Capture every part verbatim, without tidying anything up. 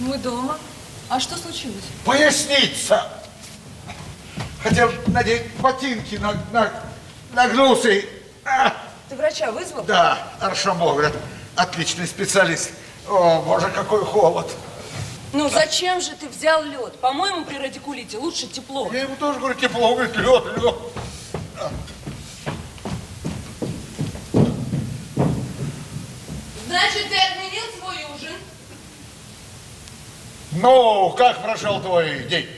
Мы дома. А что случилось? Поясница. Хотел надеть ботинки, на, на, нагнулся и... А! Ты врача вызвал? Да, Аршамов, говорят, отличный специалист. О, боже, какой холод. Ну зачем же ты взял лед? По-моему, при радикулите лучше тепло. Я ему тоже говорю, тепло, он говорит, лед, лед. Значит, ты отменил свой ужин? Ну, как прошел твой день?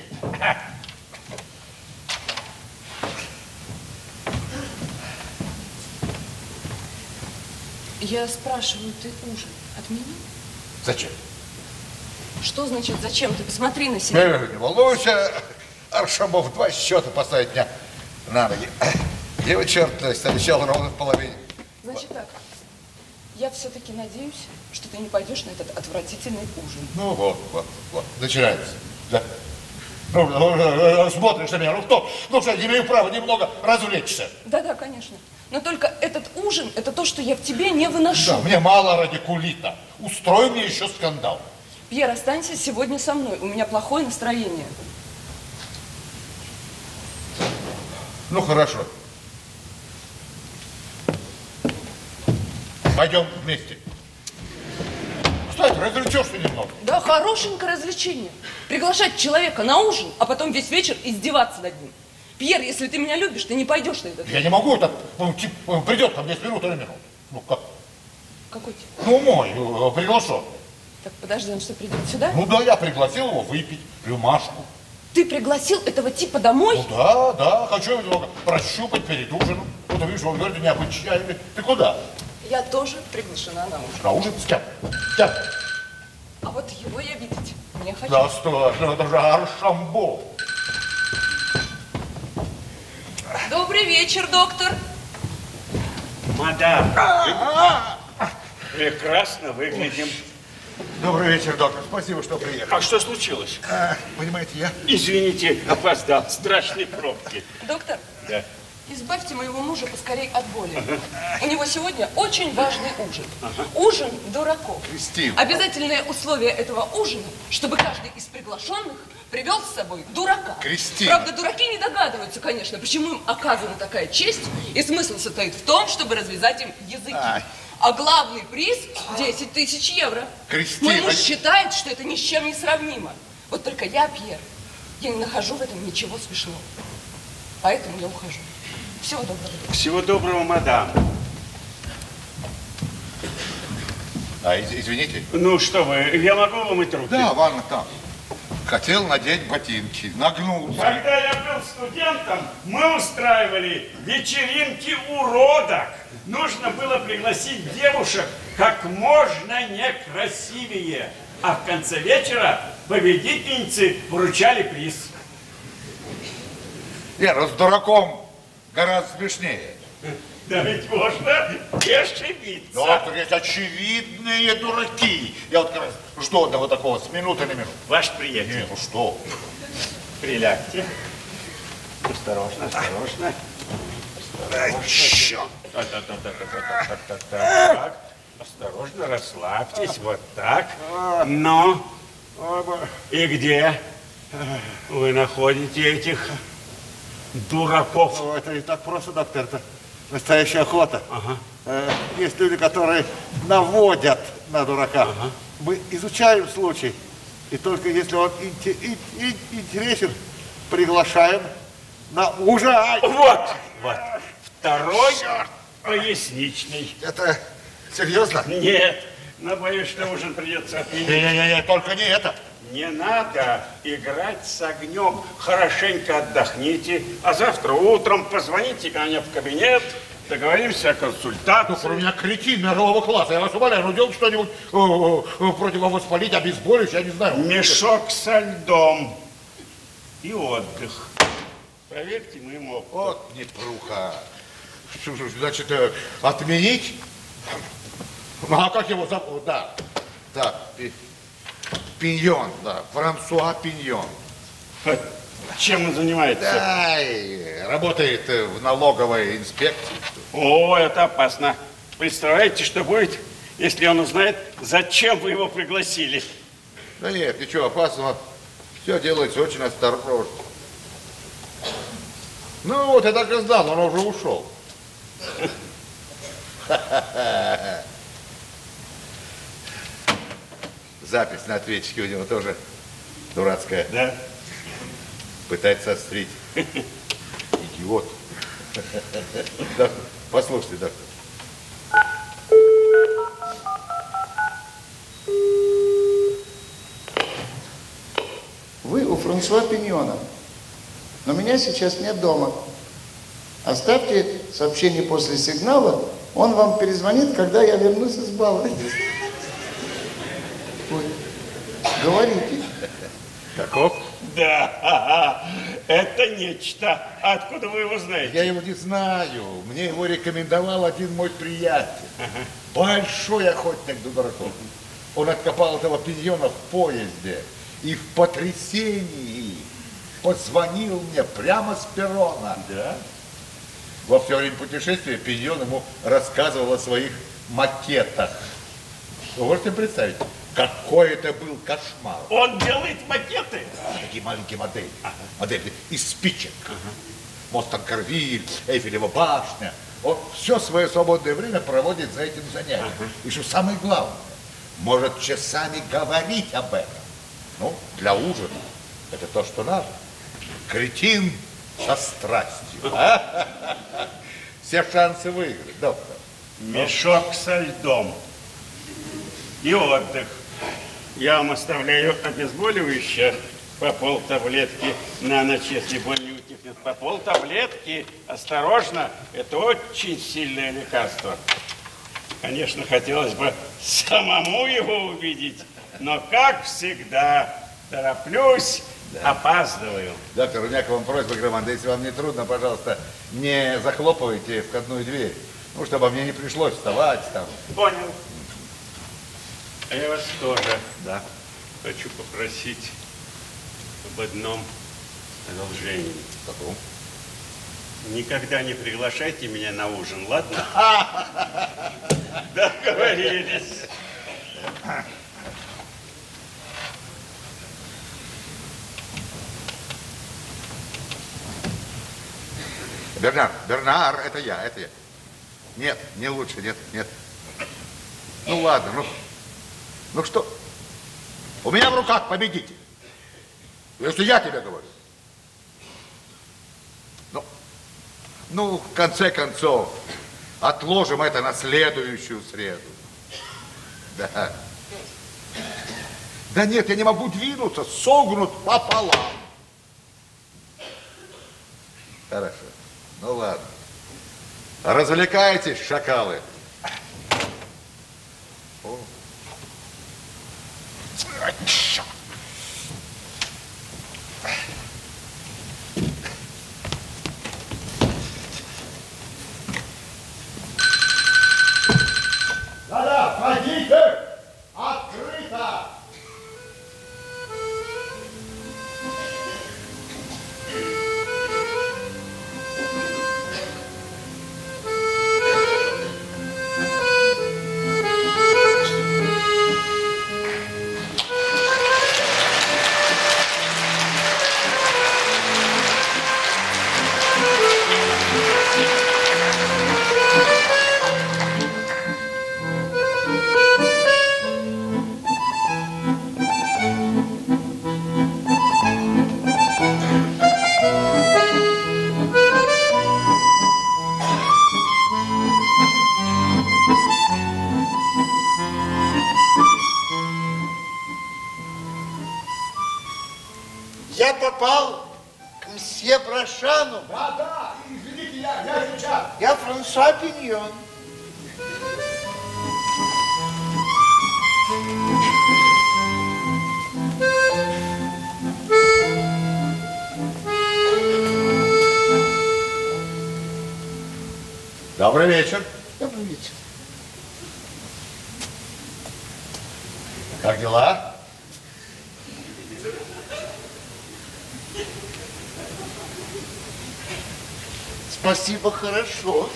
Я спрашиваю, ты ужин отменил? Зачем? Что значит зачем? Ты посмотри на себя. Не, не волнуйся, Аршамов два счета поставить меня на ноги. Левый черт обещал ровно в половине. Значит так, я все-таки надеюсь, что ты не пойдешь на этот отвратительный ужин. Ну вот, вот, вот, начинается. Да. Ну, ну, смотришь на меня, ну кто? Ну что, я имею право немного развлечься. Да-да, конечно. Но только этот ужин, это то, что я в тебе не выношу. Да, мне мало радикулита. Устрой мне еще скандал. Пьер, останься сегодня со мной. У меня плохое настроение. Ну, хорошо. Пойдем вместе. Кстати, развлечешься немного. Да, хорошенькое развлечение. Приглашать человека на ужин, а потом весь вечер издеваться над ним. Пьер, если ты меня любишь, ты не пойдешь на этот. Я не могу, это ну, тип, придет ко мне с минуты на минуту. Ну как? Какой тип? Ну мой, приглашен. Так подожди, он что, придет сюда? Ну да, я пригласил его выпить рюмашку. Ты пригласил этого типа домой? Ну да, да, хочу его немного прощупать перед ужином. Вот видишь, он говорит, необычайный. Ты куда? Я тоже приглашена на ужин. На ужин с кем? С кем? А вот его я видеть не хочу. Да, страшно, это же Аршамбов. Добрый вечер, доктор. Мадам, прекрасно выглядим. Добрый вечер, доктор. Спасибо, что приехали. А что случилось? А, понимаете, я... Извините, опоздал. Страшные пробки. Доктор, Да. избавьте моего мужа поскорей от боли. У него сегодня очень важный ужин. Ужин дураков. Кристина. Обязательное условие этого ужина, чтобы каждый из приглашенных привел с собой дурака. Кристина. Правда, дураки не догадываются, конечно, почему им оказана такая честь, и смысл состоит в том, чтобы развязать им языки. Ай. А главный приз – десять тысяч евро. Кристина. Мой муж считает, что это ни с чем не сравнимо. Вот только я, Пьер, я не нахожу в этом ничего смешного. Поэтому я ухожу. Всего доброго. Всего доброго, мадам. А, из- извините. Ну что вы, я могу вымыть руки? Да, ванна там. Хотел надеть ботинки, нагнулся. Когда я был студентом, мы устраивали вечеринки уродок. Нужно было пригласить девушек как можно некрасивее. А в конце вечера победительницы вручали приз. Нет, ну с дураком гораздо смешнее. Да ведь можно и ошибиться. Доктор, есть очевидные дураки. Я вот как раз жду одного такого с минуты на минуту. Ваш приятель. Не, ну что? Прилягте. Осторожно, осторожно. Ай, черт. Так, так, так, так, так, так, так, так. Осторожно, расслабьтесь, вот так. Ну, и где вы находите этих дураков? Ну, это не так просто, доктор, это настоящая охота. Ага. Э, Есть люди, которые наводят на дурака. Ага. Мы изучаем случай, и только если он инте- ин- ин- интересен, приглашаем на ужин. Ай! Вот, вот. Второй поясничный. Это серьезно? Нет, но боюсь, что ужин придется отменить. Не-не-не, только не это. Не надо играть с огнем. Хорошенько отдохните, а завтра утром позвоните ко мне в кабинет, договоримся о консультации. Доктор, у меня кретин мирового класса. Я вас умоляю, ну делайте что-нибудь э, э, противовоспалить, обезболивающее, я не знаю. Мешок со льдом и отдых. Проверьте моему опыту. Вот непруха. Что же, значит, э, отменить? Ну, а как его зовут? Да. Так, пи- Пиньон, да, Франсуа Пиньон. Чем он занимается? Ай, работает э, в налоговой инспекции. О, это опасно. Представляете, что будет, если он узнает, зачем вы его пригласили? Да нет, ничего опасного. Все делается очень осторожно. Ну вот, я так и знал, но он уже ушел. Запись на ответчике у него тоже дурацкая. Да. Пытается острить. Идиот. Доктор, послушайте, доктор. Вы у Франсуа Пиньона, но меня сейчас нет дома. Оставьте сообщение после сигнала, он вам перезвонит, когда я вернусь из бала. Ой, говорите. Каков? Да, это нечто. Откуда вы его знаете? Я его не знаю. Мне его рекомендовал один мой приятель. Большой охотник до дураков. Он откопал этого Пиньона в поезде и в потрясении позвонил мне прямо с перрона. Да? Во все время путешествия Пиньон ему рассказывал о своих макетах. Вы можете представить, какой это был кошмар. Он делает макеты? Такие маленькие модели. Модели из спичек. Мост Танкервиль, Эйфелева башня. Он все свое свободное время проводит за этим занятием. И что самое главное, может часами говорить об этом. Ну, для ужина. Это то, что надо. Кретин со страстью. Все шансы выиграть, доктор. Мешок со льдом и отдых. Я вам оставляю обезболивающее по полтаблетки на ночь, если боль не утихнет. По полтаблетки. Осторожно, это очень сильное лекарство. Конечно, хотелось бы самому его увидеть, но, как всегда, тороплюсь, да. Опаздываю. Доктор, у меня к вам просьба, Громада, если вам не трудно, пожалуйста, не захлопывайте входную дверь, ну, чтобы мне не пришлось вставать там. Понял. А я вас тоже, да, хочу попросить об одном одолжении. Каком? Никогда не приглашайте меня на ужин, ладно? Договорились. Бернар, Бернар, это я, это я. Нет, не лучше, нет, нет. Ну ладно, ну, ну что? У меня в руках победитель. Если я тебе говорю. Ну, ну, в конце концов, отложим это на следующую среду. Да. Да нет, я не могу двинуться, согнут пополам. Хорошо. Ну ладно. Развлекайтесь, шакалы. О. Да-да, входите! Открыто! Я попал к мсье Брошану. Да, да, извините, я, я сейчас. Я Франсуа Пиньон. Добрый вечер. Добрый вечер. Как дела? Спасибо, хорошо.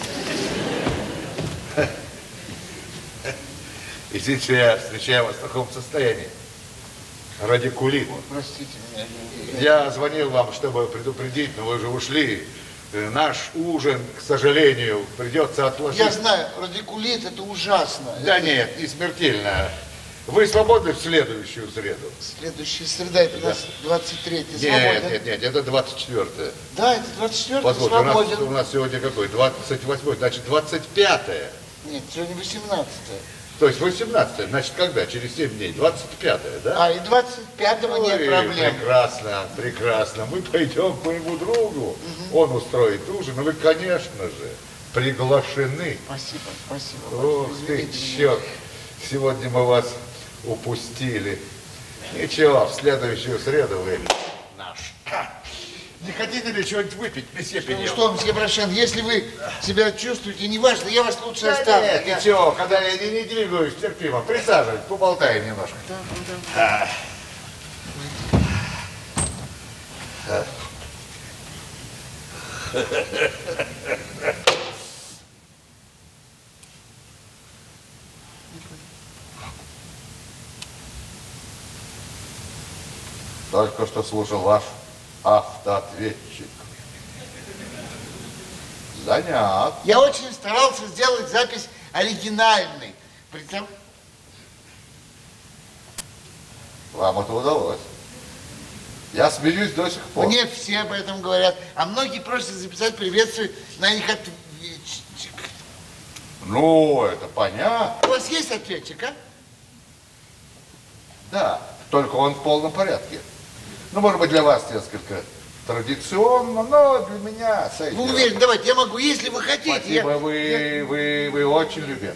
Извините, что я встречаю вас в таком состоянии. Радикулит. Простите меня. Я звонил вам, чтобы предупредить, но вы же ушли. Э, Наш ужин, к сожалению, придется отложить. Я знаю, радикулит это ужасно. Да Это нет, не смертельно. Вы свободны в следующую среду? Следующая среда, это у нас двадцать третье. Нет, Свободен? нет, нет, это двадцать четвёртое. Да, это двадцать четвёртое, Позвольте, у нас, свободен. у нас сегодня какой? двадцать восьмое, значит двадцать пятое. Нет, сегодня восемнадцатое. То есть восемнадцатое, значит когда? Через семь дней, двадцать пятое, да? А, и двадцать пятого нет Ой, проблем. Прекрасно, прекрасно. Мы пойдем к моему другу. Он устроит ужин, и вы, конечно же, приглашены. Спасибо, спасибо. Ух ты, Извините меня. черт, сегодня мы вас упустили. Ничего, в следующую среду вы наш. Не хотите ли что-нибудь выпить, месье Ну Пеньон? что, мсье Брашан, если вы себя чувствуете, неважно, я вас лучше Да оставлю. нет, Я- ничего, когда я не, не двигаюсь, терпимо. Присаживайтесь, поболтаем немножко. Да, да, да. Только что слушал ваш автоответчик. Занят. Я очень старался сделать запись оригинальной. Притом, Вам это удалось. Я смеюсь до сих пор. мне все об этом говорят, а многие просят записать приветствие на их ответчик. Ну, это понятно. У вас есть ответчик, а? Да, только он в полном порядке. Ну, может быть, для вас несколько традиционно, но для меня сойдет. Вы уверены, давайте, я могу, если вы хотите. Спасибо, я- вы, я- вы, вы очень любезны.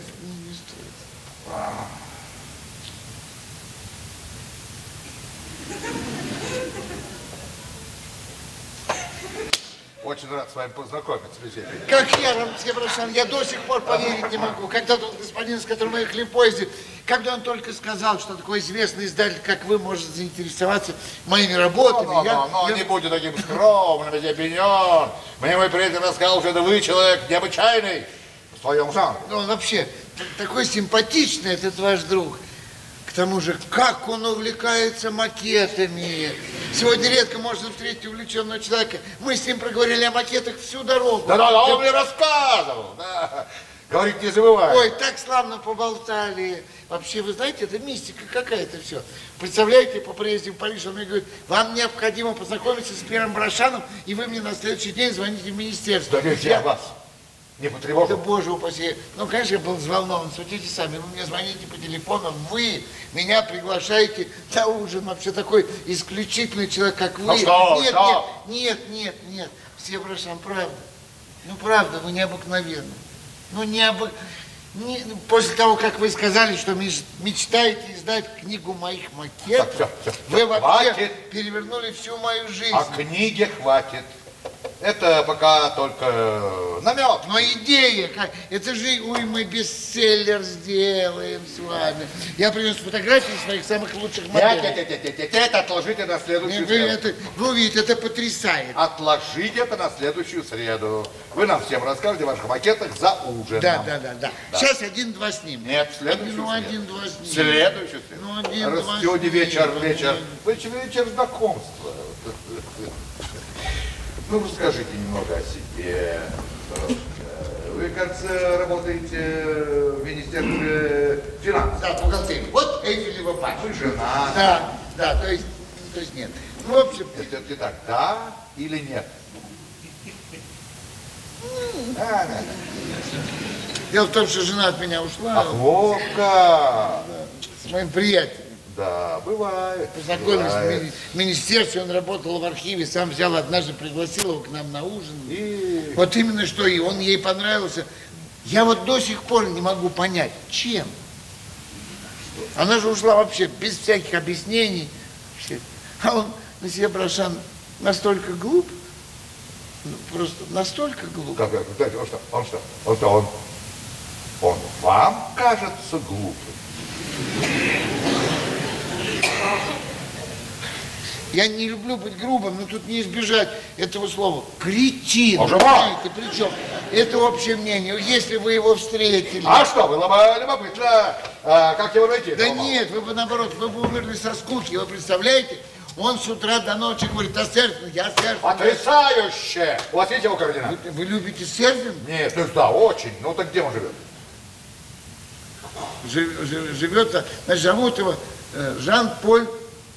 Очень рад с вами познакомиться, месье Пеньон. Как я, Рамсей Брашан, я до сих пор поверить не могу. Когда тот господин, с которым мы ехали в поезде, когда он только сказал, что такой известный издатель, как вы, может заинтересоваться моими работами, Но, я, но, но я- не будьте таким скромным, месье Пеньон. Мне мой приятель рассказал, что это вы человек необычайный в своем жанре. Ну, он вообще т- такой симпатичный, этот ваш друг. К тому же, как он увлекается макетами. Сегодня редко можно встретить увлеченного человека. Мы с ним проговорили о макетах всю дорогу. Да-да-да, он мне рассказывал. Да. Говорит, не забывай. Ой, так славно поболтали. Вообще, вы знаете, это мистика какая-то все. Представляете, по приезде в Париж он мне говорит, вам необходимо познакомиться с Пьером Брашаном, и вы мне на следующий день звоните в министерство. Да ведь я вас не Да, потревожил. боже упаси. Ну, конечно, я был взволнован. Судите сами, вы мне звоните по телефону, вы меня приглашаете на ужин. Вообще такой исключительный человек, как вы. Ну что, нет, что? нет, нет, нет, нет. Все Брашан, правда. Ну, правда, вы необыкновенны. Ну, необы... не- После того, как вы сказали, что меч- мечтаете издать книгу моих макетов, Так, всё, всё, вы всё, вообще хватит. перевернули всю мою жизнь. О книге хватит. Это пока только намек. Но идея, как, это же, ой, мы бестселлер сделаем с вами. Я принес фотографии своих самых лучших Нет, моделей. нет, нет, нет, нет, это отложите на следующую Нет, вы, среду. это, вы увидите, это потрясает. Отложите это на следующую среду. Вы нам всем расскажете о ваших макетах за ужином. Да, да, да, да. Сейчас один-два снимем. Нет, в следующую Ну, среду. один-два снимем. Следующую среду. Ну, один-два Растете снимем. вечер, вечер. Вы вечер знакомства. Ну, расскажите немного о себе. Вы, кажется, работаете в Министерстве финансов. Да, бухгалтерия. Вот Эйфелева башня. Вы жена. Да, да, то есть, то есть нет. Ну, в общем, Это ты так, да или нет? Да, да, да. дело в том, что жена от меня ушла Ах, вот как. с моим приятелем. Да, бывает. Познакомились в бывает. мини- министерстве, он работал в архиве, сам взял однажды, пригласил его к нам на ужин. И... Вот именно что, и он ей понравился. Я вот до сих пор не могу понять, чем. Она же ушла вообще без всяких объяснений. Вообще. А он, месье Брашан, настолько глуп, ну, просто настолько глуп. Как, как, как, он что, он что, он что, он, он вам кажется глупым? Я не люблю быть грубым, но тут не избежать этого слова. Кретин. Боже мой! Понимаете, причем это общее мнение. Если вы его встретили... А что, было бы любопытно А, как его найти? Да Дома? нет, вы бы наоборот, вы бы умерли со скуки, вы представляете? Он с утра до ночи говорит, а серфинг, я серфинг. Потрясающе! У вас есть его координаты? Вы, вы любите серфинг? Нет, то есть да, очень. Ну так где он живет? Жив- жив- Живет, значит, зовут его э, Жан-Поль,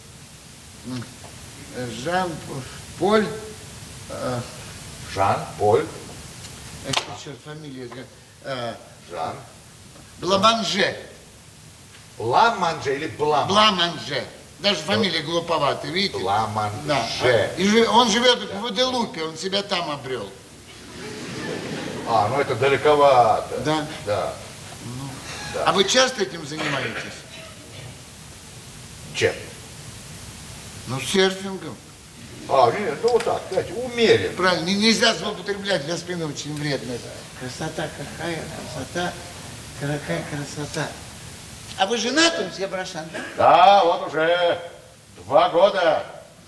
э, Жан-Поль, э, Жан-Поль. это черт, фамилия, э, Жан. Бламанже, Ла-Манже или Блам? Бламанже. Даже фамилия глуповатая, видите? Бламанже. Да. И жи- он живет в Гваделупе, он себя там обрел. А, ну это далековато. Да. Да. А вы часто этим занимаетесь? Чем? Ну, серфингом. А, нет, ну вот так, знаете, умеренно. Правильно, не- нельзя злоупотреблять, для спины очень вредно. Красота какая, красота, какая красота. А вы женаты, мсье Брашан, да? Да, вот уже два года.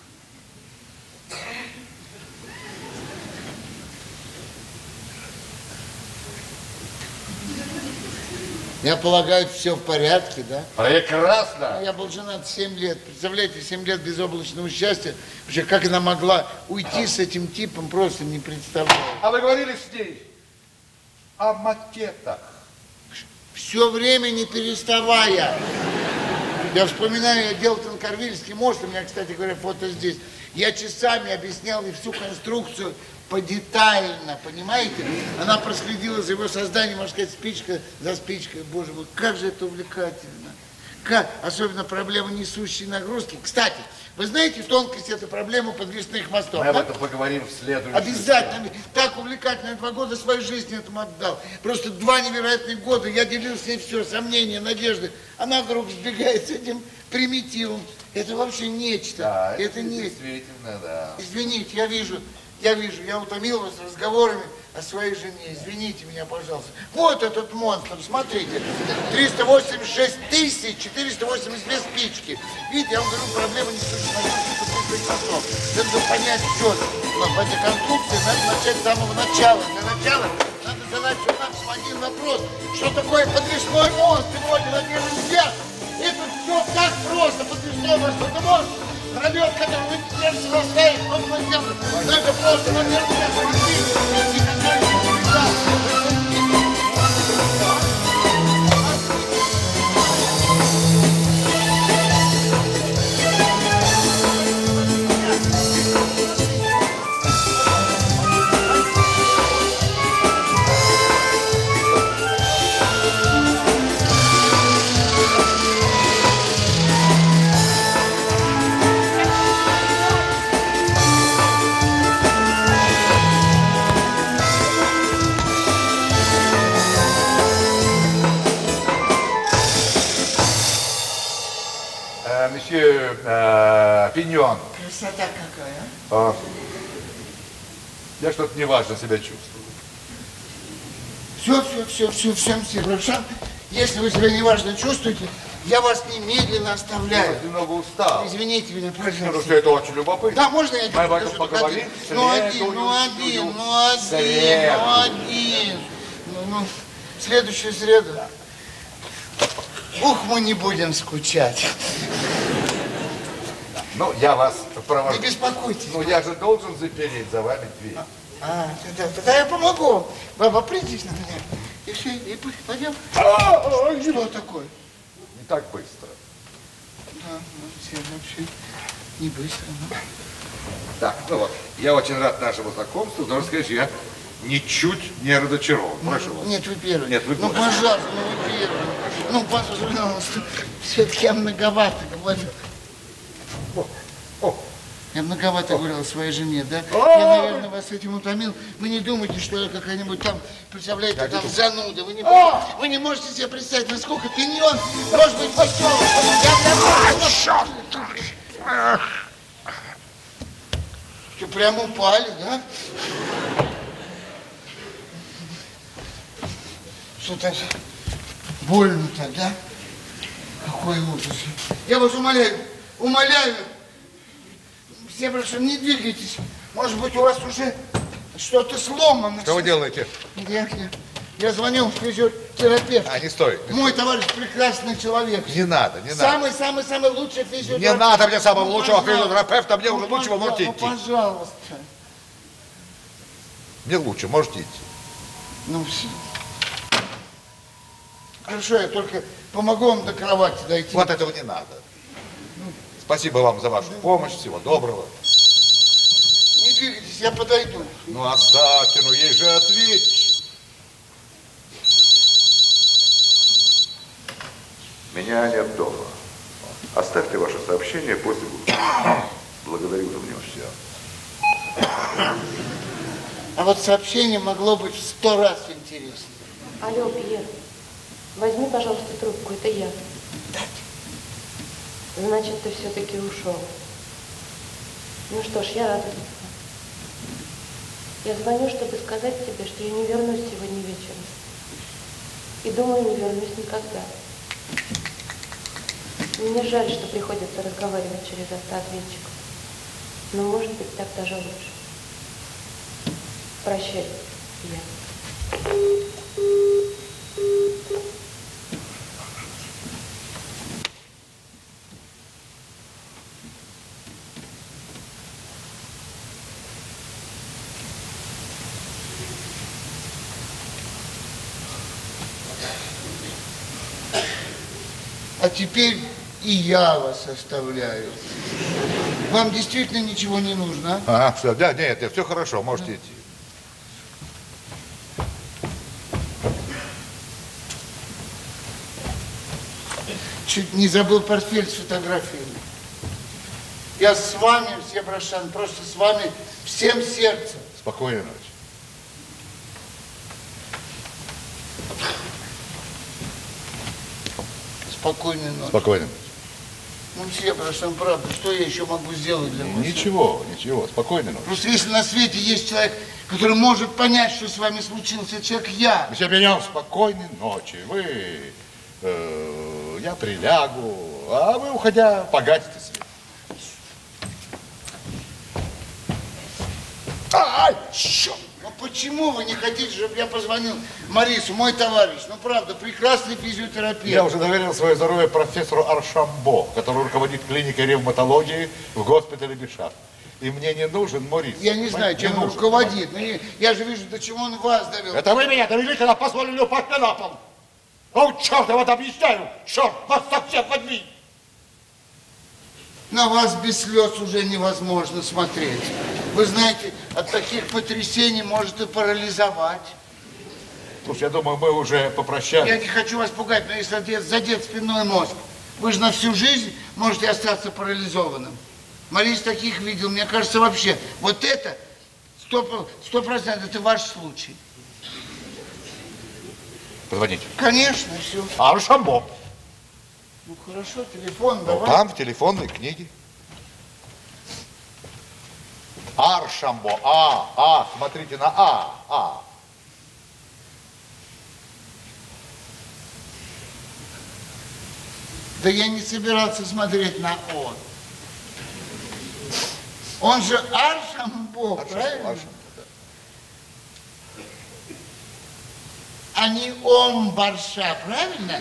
Я полагаю, все в порядке, да? Прекрасно. Я был женат семь лет. Представляете, семь лет безоблачного счастья. Вообще, как она могла уйти с этим типом, просто не представляю. А вы говорили с ней о макетах? Все время не переставая. Я вспоминаю, я делал Танкарвильский мост, у меня, кстати говоря, фото здесь. Я часами объяснял ей всю конструкцию подетально, понимаете? Она проследила за его созданием, можно сказать, спичка за спичкой. Боже мой, как же это увлекательно. Как? Особенно проблема несущей нагрузки. Кстати, вы знаете тонкость этой проблемы подвесных мостов? Мы об да? этом поговорим в следующем. Обязательно. Так увлекательно. Я два года своей жизни этому отдал. Просто два невероятных года. Я делил с ней все, сомнения, надежды. Она вдруг сбегает с этим примитивом. Это вообще нечто. Да, это нечто. действительно, да. Извините, я вижу, я вижу, я утомил вас разговорами о своей жене. Извините меня, пожалуйста. Вот этот монстр, смотрите. триста восемьдесят шесть тысяч четыреста восемьдесят две спички. Видите, я вам говорю, проблема несущей нагрузки подвесных мостов. Для того, понять, что в этой конструкции, надо начать с самого начала. Для начала надо задать всего максимум один вопрос. Что такое подвесной мост? Сегодня на первый взгляд. Это все так просто. Подвесной мост. Это мост, пролет, который вы теперь срастаете, просто на землю. Но это просто, наверное, как никогда не всегда. Э, месье э, Пиньон, Красота какая, а? а, я что-то неважно себя чувствую. Все, все, все, все, все, мсье Брашан. Если вы себя неважно чувствуете, я вас немедленно Я оставляю. вот немного устал. Извините меня, Потому пожалуйста. что это очень любопытно. Да, можно я один Мы об этом покажу? поговорим Один. Ну один, следующую ну один, ну один, среду. ну один. Ну, ну, в следующую среду. Ух, мы не будем скучать. Ну, я вас провожу. Не беспокойтесь. Ну, я же должен запереть за вами дверь. А, тогда, тогда я помогу. Баба, опритесь на меня. И все, и пы- пойдем. Что такое? Не так быстро. Да, ну, все вообще не быстро. Ну. Так, ну вот, я очень рад нашему знакомству, должен сказать, что я ничуть не разочарован. Прошу вас. Нет, вы первый. Нет, вы Ну, первый. пожалуйста, ну вы первый. Ну, пожалуйста. Все-таки я многовато говорю. О, о, Я многовато говорил о своей жене, да? Я, наверное, вас этим утомил. Вы не думайте, что я какая-нибудь там, представляете, там зануда. Вы не, вы не можете себе представить, насколько Пиньон может быть веселым. Я прям... Что, прям упали, да? Что-то больно так, да? Какой ужас. Я вас умоляю, умоляю. Все прошу, не двигайтесь. Может быть, у вас уже что-то сломано. что вы делаете? Я, я, Я звоню в физиотерапевт. А, не стоит. Не Мой товарищ прекрасный человек. Не надо, не надо. Самый-самый-самый лучший физиотерапевт. Не надо мне самого Ну, лучшего пожалуйста. физиотерапевта, мне уже Ну, лучшего можете ну, идти. пожалуйста. Мне лучше, можете идти. Ну, все. Хорошо, я только помогу вам до кровати дойти. Вот этого не надо. Спасибо вам за вашу помощь, всего доброго. Не двигайтесь, я подойду. Ну оставьте, ну есть же ответчик. Меня нет дома. Оставьте ваше сообщение после выхода. Благодарю за внимание. А вот сообщение могло быть в сто раз интереснее. Алло, Пьер, возьми, пожалуйста, трубку, это я. Значит, ты все-таки ушел. Ну что ж, я рада. Я звоню, чтобы сказать тебе, что я не вернусь сегодня вечером. И думаю, не вернусь никогда. Мне жаль, что приходится разговаривать через автоответчик. Но, может быть, так даже лучше. Прощай, я. А теперь и я вас оставляю. Вам действительно ничего не нужно, а? А, все, да, нет, все хорошо, можете идти. Чуть не забыл портфель с фотографиями. Я с вами, Себрашан, просто с вами всем сердцем. Спокойной ночи. Спокойной ночи. Спокойной ночи. Ну, Себрашан, правда, что я еще могу сделать для вас? Ничего, ничего, спокойной ночи. Просто если на свете есть человек, который может понять, что с вами случилось, это человек я. Месье Пиньон, спокойной ночи. Вы, э, я прилягу, а вы, уходя, погасите свет. Ай, черт! Ну почему вы не хотите, чтобы я позвонил Марису, мой товарищ? Ну правда, прекрасный физиотерапевт. Я уже доверил свое здоровье профессору Аршамбо, который руководит клиникой ревматологии в госпитале Бишар. И мне не нужен Морис. Я не знаю, чем он руководит. Но не, я же вижу, до чего он вас довел. Это вы меня довели, когда позволили упасть мне на пол. Ну, черт, я вот объясняю. Черт, вас совсем возьми. На вас без слез уже невозможно смотреть. Вы знаете, от таких потрясений может и парализовать. Слушай, я думаю, мы уже попрощались. Я не хочу вас пугать, но если задет, задет спинной мозг, вы же на всю жизнь можете остаться парализованным. Марис таких видел, мне кажется, вообще. Вот это сто процентов это ваш случай. Позвоните. Конечно, все. Аршамбо. Ну хорошо, телефон Ну, давай. там в телефонной книге. Аршамбо. А, А, смотрите на А, А. Да я не собирался смотреть на он. Он же Аршамбо, правильно? Аршамбо, да. А не Ом Барша, правильно?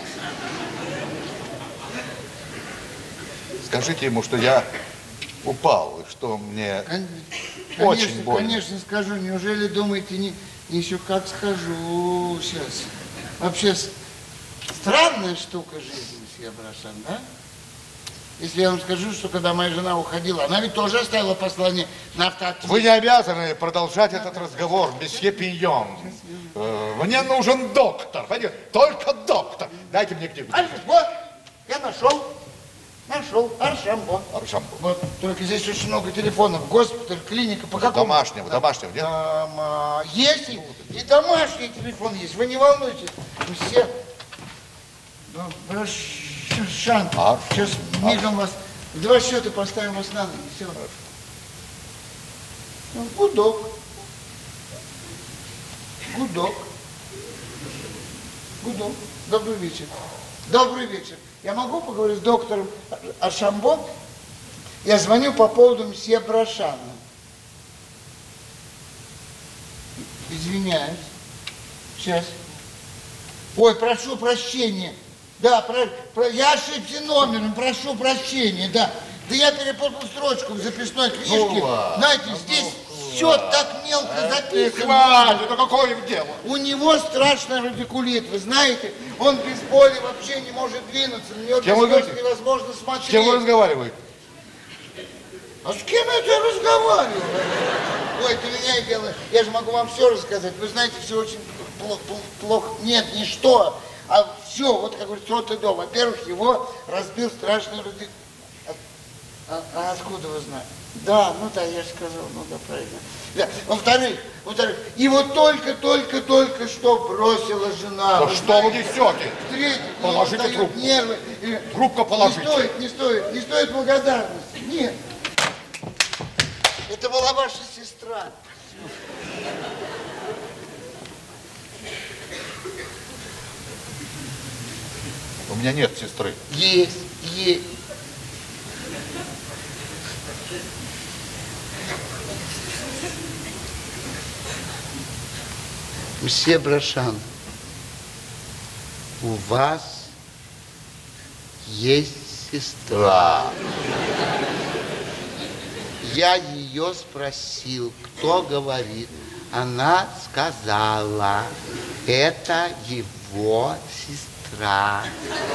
Скажите ему, что я упал, и что мне Кон- очень Конечно, больно. конечно скажу. Неужели думаете, не, еще как скажу сейчас? Вообще с- странная штука жизни, месье Брашан, да? Если я вам скажу, что когда моя жена уходила, она ведь тоже оставила послание на автоответчик. Вы не обязаны продолжать этот разговор, месье Пиньон. Э, Мне нужен доктор, понимаете? Только доктор. Дайте мне книгу. А, вот, я нашел. Нашел. Аршамбо. Аршамбо. Вот, только здесь очень много телефонов. Госпиталь, клиника, по какому? Домашнего, домашнего, нет? Дома. Есть и, и домашний телефон есть. Вы не волнуйтесь. Все. Шан. А? Сейчас мигом вас. В два счета поставим вас на ноги. Все. Ну, гудок. Гудок. Гудок. Добрый вечер. Добрый вечер. Я могу поговорить с доктором Аршамбо? Я звоню по поводу мсье Брашана. Извиняюсь. Сейчас. Ой, прошу прощения. Да, про, про, я ошибся номером, прошу прощения, да. Да я перепутал строчку в записной книжке. Ну, ладно, Знаете, ну, здесь ну, все ладно. так мелко Ты записано. хватит, ну какое дело? У него страшный радикулит, вы знаете, он без боли вообще не может двинуться, на него без вы слез говорите? невозможно смотреть. С кем вы разговариваете? А с кем это я разговариваю? Ой, это меня и дело. Я же могу вам все рассказать. Вы знаете, все очень плохо. плохо. Нет, не что, а все, вот как говорится, от и до. Во-первых, его разбил страшный радикулит. А, а откуда вы знаете? Да, ну да, я же сказал, ну да, правильно. Да. Во-вторых, во-вторых, его только-только-только что бросила жена. Да вы что знаете? вы несете? В-третьих, Положите ему трубку. Нервы. Трубку положите. Не стоит, не стоит, не стоит благодарности. Нет. Это была ваша сестра. У меня нет сестры. Есть, есть. Мсье Брашан, у вас есть сестра. Я ее спросил, кто говорит. Она сказала, это его сестра.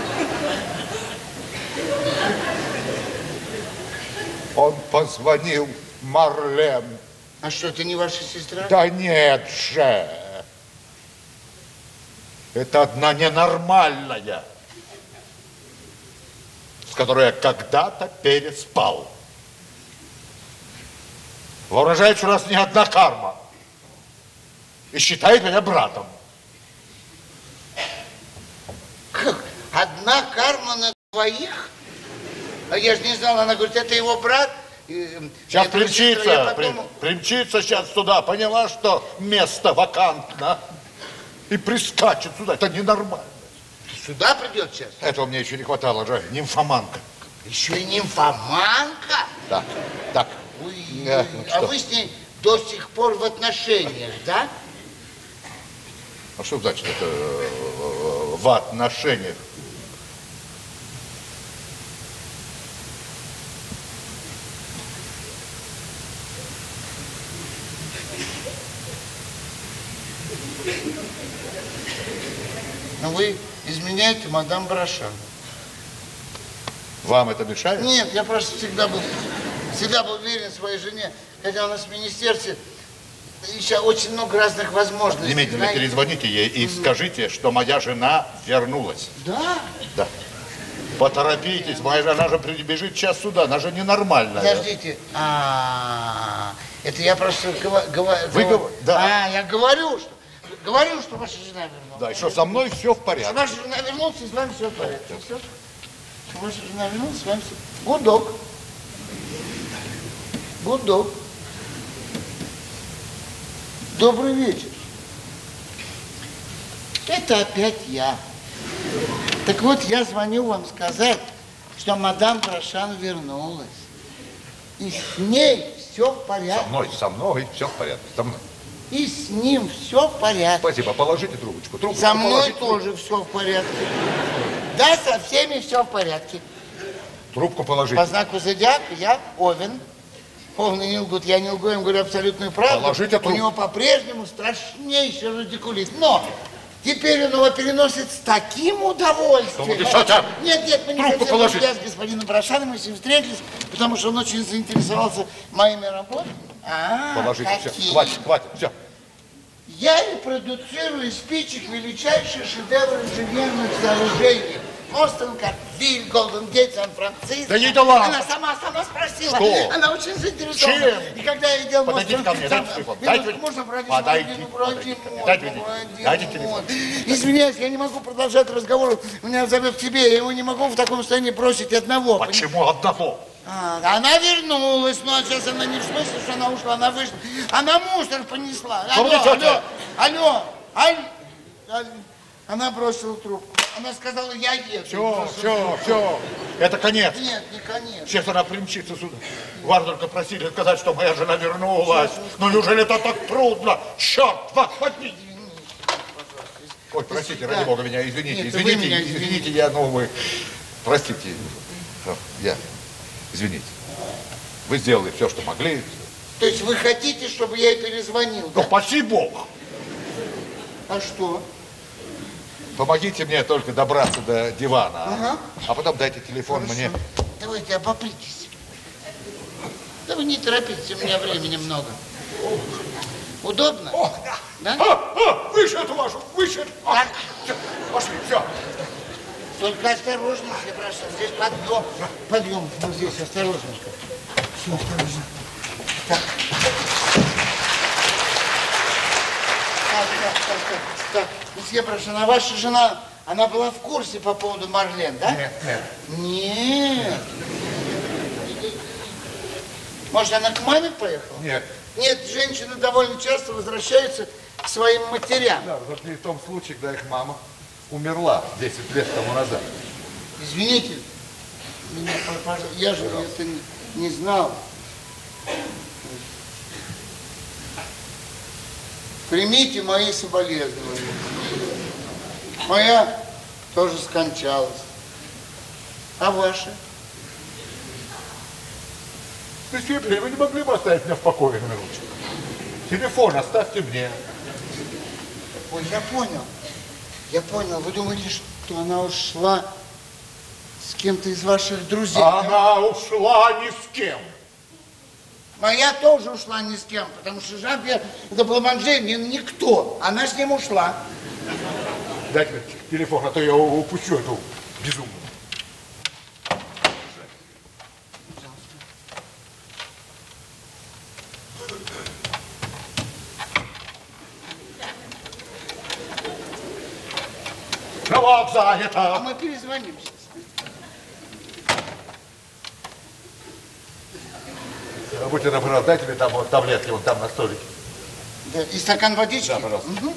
Он позвонил Марлен. А что, это не ваша сестра? Да нет же. Это одна ненормальная, с которой я когда-то переспал. Вооружает, что у нас не одна карма. И считает меня братом. Как? Одна карма на двоих? А я же не знал, она говорит, это его брат. Сейчас Это примчится, сестра, я при- подумал. примчится сейчас сюда, поняла, что место вакантно. И прискачет сюда, это ненормально. Сюда придет сейчас? Этого мне еще не хватало, же, нимфоманка. Еще и нимфоманка? Да, так. Ой, Да, ой, ну а что? вы с ней до сих пор в отношениях, да? А что значит это э, в отношениях? Но вы изменяете мадам Брашан. Вам это мешает? Нет, я просто всегда был, всегда был уверен в своей жене, хотя у нас в министерстве еще очень много разных возможностей. Немедленно знаете. перезвоните ей и скажите, что моя жена вернулась. Да? Да. Поторопитесь, моя жена же прибежит сейчас сюда, она же ненормальная. Подождите. А, это я просто говорю. Вы гов- да. А, я говорю, что говорю, что ваша жена вернулась. Да, и что со мной все в Что порядке. ваша жена вернулась, и с вами все в порядке. Все? Что ваша жена вернулась, с вами все. Гудок. Гудок. Добрый вечер. Это опять я. Так вот, я звоню вам сказать, что мадам Брашан вернулась. И с ней все в Со порядке. мной, со мной все в порядке. Со мной. И с ним все в порядке. Спасибо, положите трубочку. трубочку Со мной положите. тоже все в порядке. Да, со всеми все в порядке. Трубку положите. По знаку зодиака я Овен. Овны не лгут, я не лгу, я им говорю абсолютную правду. Положите У трубку. него по-прежнему страшнейший радикулит. Но теперь он его переносит с таким удовольствием. Что вы несете? Нет, нет, мы не Трубку совсем положите. друзья с господином Брашаном, мы с ним встретились, потому что он очень заинтересовался моими работами. А, Положите, все. какие. Хватит, хватит, все. Я репродуцирую спичек величайший шедевр инженерных сооружений. Бостон, Картвиль, Голден Гейт, Сан-Франциско. Да ей да ладно. Она сама, сама спросила. Что? Она очень заинтересована. Чем? И когда я видел Подойдите Бостон... ко мне, дайте телефон. Минутку, Дайте, можно брать подойдите, один, подойдите брать ко мне, один, дайте мне, брать дайте один. телефон. Извиняюсь, я не могу продолжать разговор. Меня зовет к себе, я его не могу в таком состоянии бросить одного. Почему одного? А, она вернулась, но сейчас она не в смысле, что она ушла, она вышла. Она мусор понесла. Что Алло, вы несете? алло, алло, алло. алло. Она бросила трубку. Она сказала, я еду. Все, Бросила все, трубку. все. Это конец. Нет, не конец. Сейчас она примчится сюда. Вас только просили сказать, что моя жена вернулась. Ну неужели это так трудно? Черт вас возьми! Ой, простите, Да. ради бога, меня извините, Нет, вы извините, меня извините, извините. я, ну, вы, простите, я, извините. Вы сделали все, что могли. То есть вы хотите, чтобы я ей перезвонил, Ну, да? спаси бог. А что? Помогите мне только добраться до дивана, Ага. а потом дайте телефон Хорошо. мне. Давайте, обопритесь. Да вы не торопитесь, у меня времени много. Удобно? О, да. Да? А, а, выше эту вашу, выше эту. А, всё, пошли, все. Только осторожнее, я прошу. Здесь подъем. Подъем. Вот здесь осторожненько. Все, осторожно. Так. Так, так, так, так. Так, месье Брошан, а ваша жена, она была в курсе по поводу Марлен, да? Нет, нет. Нет. Может, она к маме поехала? Нет. Нет, женщины довольно часто возвращаются к своим матерям. Да, вот не в том случае, когда их мама умерла десять лет тому назад. Извините, меня, пожалуйста, я же это не, не знал. Примите мои соболезнования. Моя тоже скончалась. А ваша? Месье Пьер, вы не могли бы оставить меня в покое на минуточку? Телефон оставьте мне. Ой, я понял. Я понял. Вы думаете, что она ушла с кем-то из ваших друзей? да? Она ушла ни с кем. Моя тоже ушла ни с кем, потому что Жан-Пьер, это Бламанже, ни- никто. Она с ним ушла. Дайте мне телефон, а то я упущу эту безумную. Кровать А занята. мы перезвоним сейчас. Будьте добры, дайте мне там вот таблетки, вон там на столике. Да, и стакан водички? Да, пожалуйста. Мгм.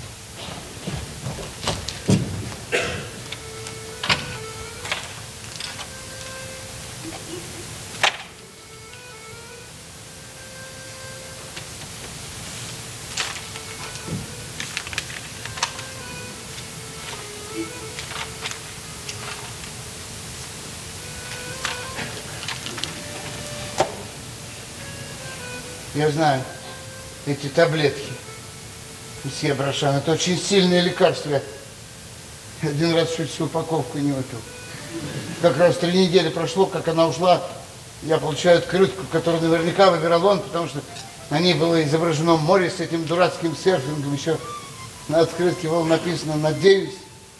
Я знаю, эти таблетки, месье Брошан, это очень сильное лекарство. Я один раз чуть всю упаковку не выпил. Как раз три недели прошло, как она ушла, я получаю открытку, которую наверняка выбирал он, потому что на ней было изображено море с этим дурацким серфингом. Еще на открытке было написано «Надеюсь,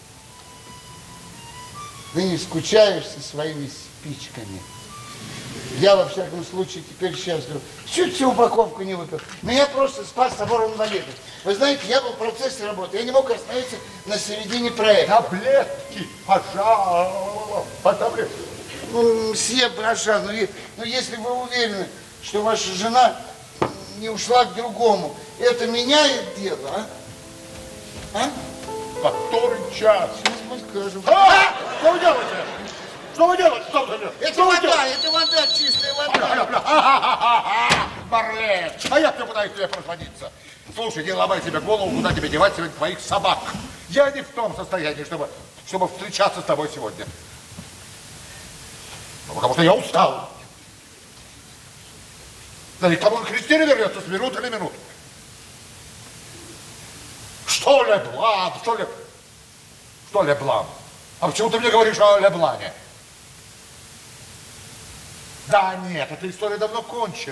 ты не скучаешь со своими спичками». Я, во всяком случае, теперь счастлив. Чуть всю упаковку не выпил. Меня просто спас собор инвалидов. Вы знаете, я был в процессе работы. Я не мог остановиться на середине проекта. Таблетки, пожалуйста, таблетки. Ну, мсье Брошан, ну, е- ну, если вы уверены, что ваша жена не ушла к другому, это меняет дело, а? А? Который час? Сейчас мы скажем. А! Что вы делаете? Что вы делаете? Что вы делаете? Это Что вы вода, делаете? это вода, чистая вода. Марлен, а я пытаюсь тебе прозвониться. Слушай, не ломай себе голову, куда тебе девать сегодня твоих собак. Я не в том состоянии, чтобы, чтобы встречаться с тобой сегодня. Ну, потому что я устал. Да и к тому Кристине вернется с минуты на минуту. Что Леблан? Что Ле... Что Леблан? А почему ты мне говоришь о Леблане? Да нет, эта история давно кончена.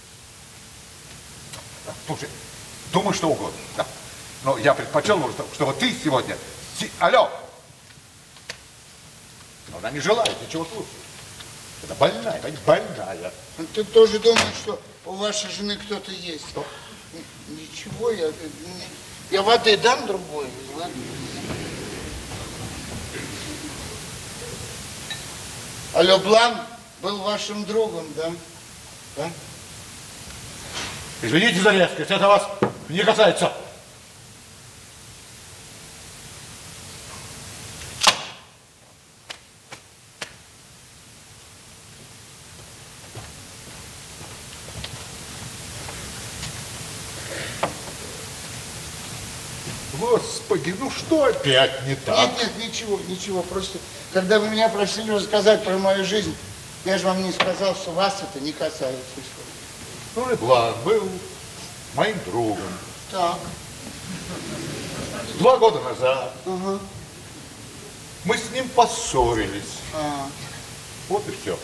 Слушай, думай что угодно. Да. Но я предпочел бы, чтобы ты сегодня... си- Алло! Но она не желает ничего слушать. Это больная, понимаешь, больная. Ты тоже думаешь, что у вашей жены кто-то есть? Что? Н- Ничего, я, я воды дам другой, ладно? А Леблан был вашим другом, да? Да? Извините за резкость, это вас не касается. Господи, ну что опять не так? Нет, нет, ничего, ничего. Просто, когда вы меня просили рассказать про мою жизнь, я же вам не сказал, что вас это не касается. Ну, Леблан был моим другом. Так. Два года назад Ага. мы с ним поссорились. А, Вот и все.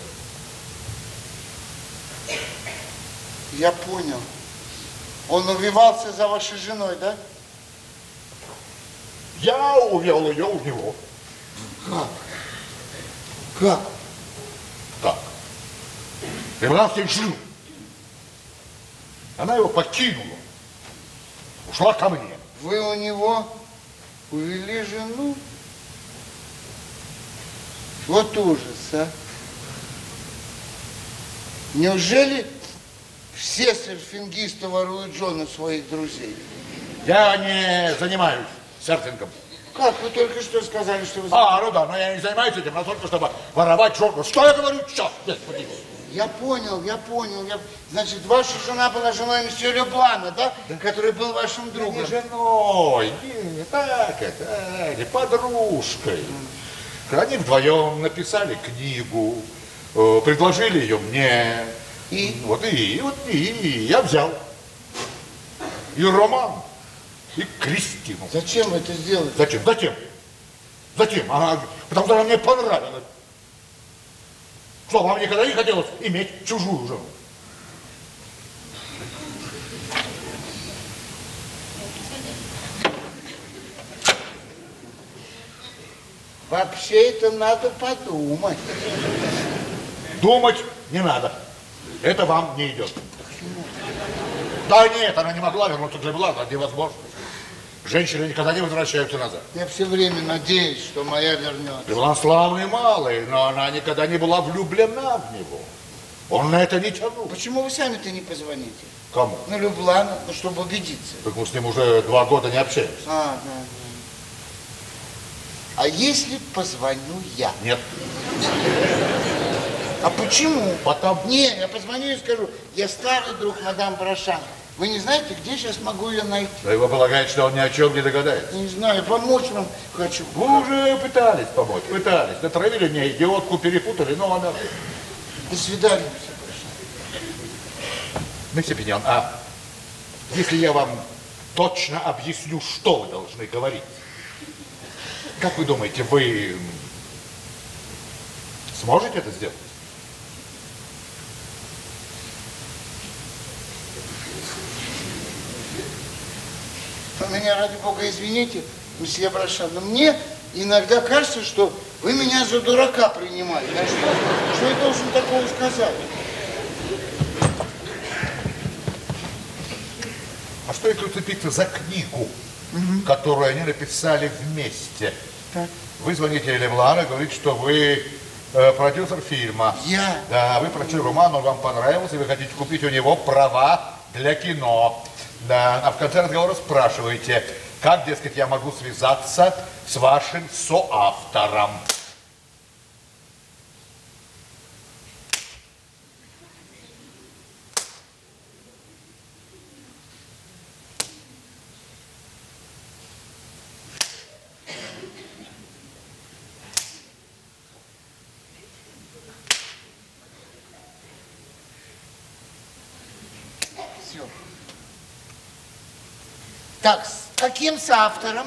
я понял. Он увивался за вашей женой, да? Я увел ее у него. Как? Как? Так. Леблан с ней жил. Она его покинула. Ушла ко мне. Вы у него увели жену? Вот ужас, а. Неужели все серфингисты воруют жены своих друзей? Я не занимаюсь серфингом. Как? Вы только что сказали, что вы... А, ну да, но я не занимаюсь этим, а только чтобы воровать жену. Что я говорю? Черт, господи. Я понял, я понял. Я... Значит, ваша жена была женой месье Леблана, да? да? Который был вашим другом. Не женой, не так это, не подружкой. Они вдвоем написали книгу, э, предложили ее мне. И? Вот и, вот и, и я взял. И Роман, и Кристину. Зачем вы это сделали? Зачем? Зачем? Зачем? Ага, потому что она мне понравилась. Что, вам никогда не хотелось иметь чужую жену? Вообще это надо подумать. Думать не надо. Это вам не идет. Да нет, она не могла вернуться к Леблану, это невозможно. Женщины никогда не возвращаются назад. Я все время надеюсь, что моя вернется. Леблан славный малый, но она никогда не была влюблена в него. Он на это не тянул. Почему вы сами-то не позвоните? Кому? Ну, Леблану, ну, чтобы убедиться. Так мы с ним уже два года не общаемся. А, да, да. А если позвоню я? Нет. А почему? Потому. Не, я позвоню и скажу, я старый друг мадам Брошан. Вы не знаете, где сейчас могу ее найти? Да его полагает, что он ни о чем не догадается. Не знаю, помочь вам хочу. Вы уже пытались помочь, пытались. Натравили мне идиотку, перепутали, но она... До свидания, месье Брошан. Месье Пиньон, а если я вам точно объясню, что вы должны говорить, как вы думаете, вы сможете это сделать? Вы меня, ради бога, извините, месье Брошан, но мне иногда кажется, что вы меня за дурака принимаете. А что, что я должен такого сказать? А что если уцепиться за книгу, угу. которую они написали вместе? Так. Вы звоните Леблану, говорите, что вы э, продюсер фильма. Я? Да, вы прочли роман, он вам понравился, и вы хотите купить у него права для кино. Да, а в конце разговора спрашиваете, как, дескать, я могу связаться с вашим соавтором. Так, с каким соавтором?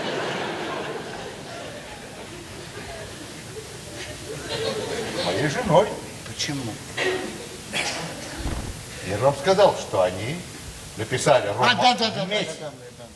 Моей женой. Почему? Я же вам сказал, что они написали роман А, да, да, да, вместе. да, да,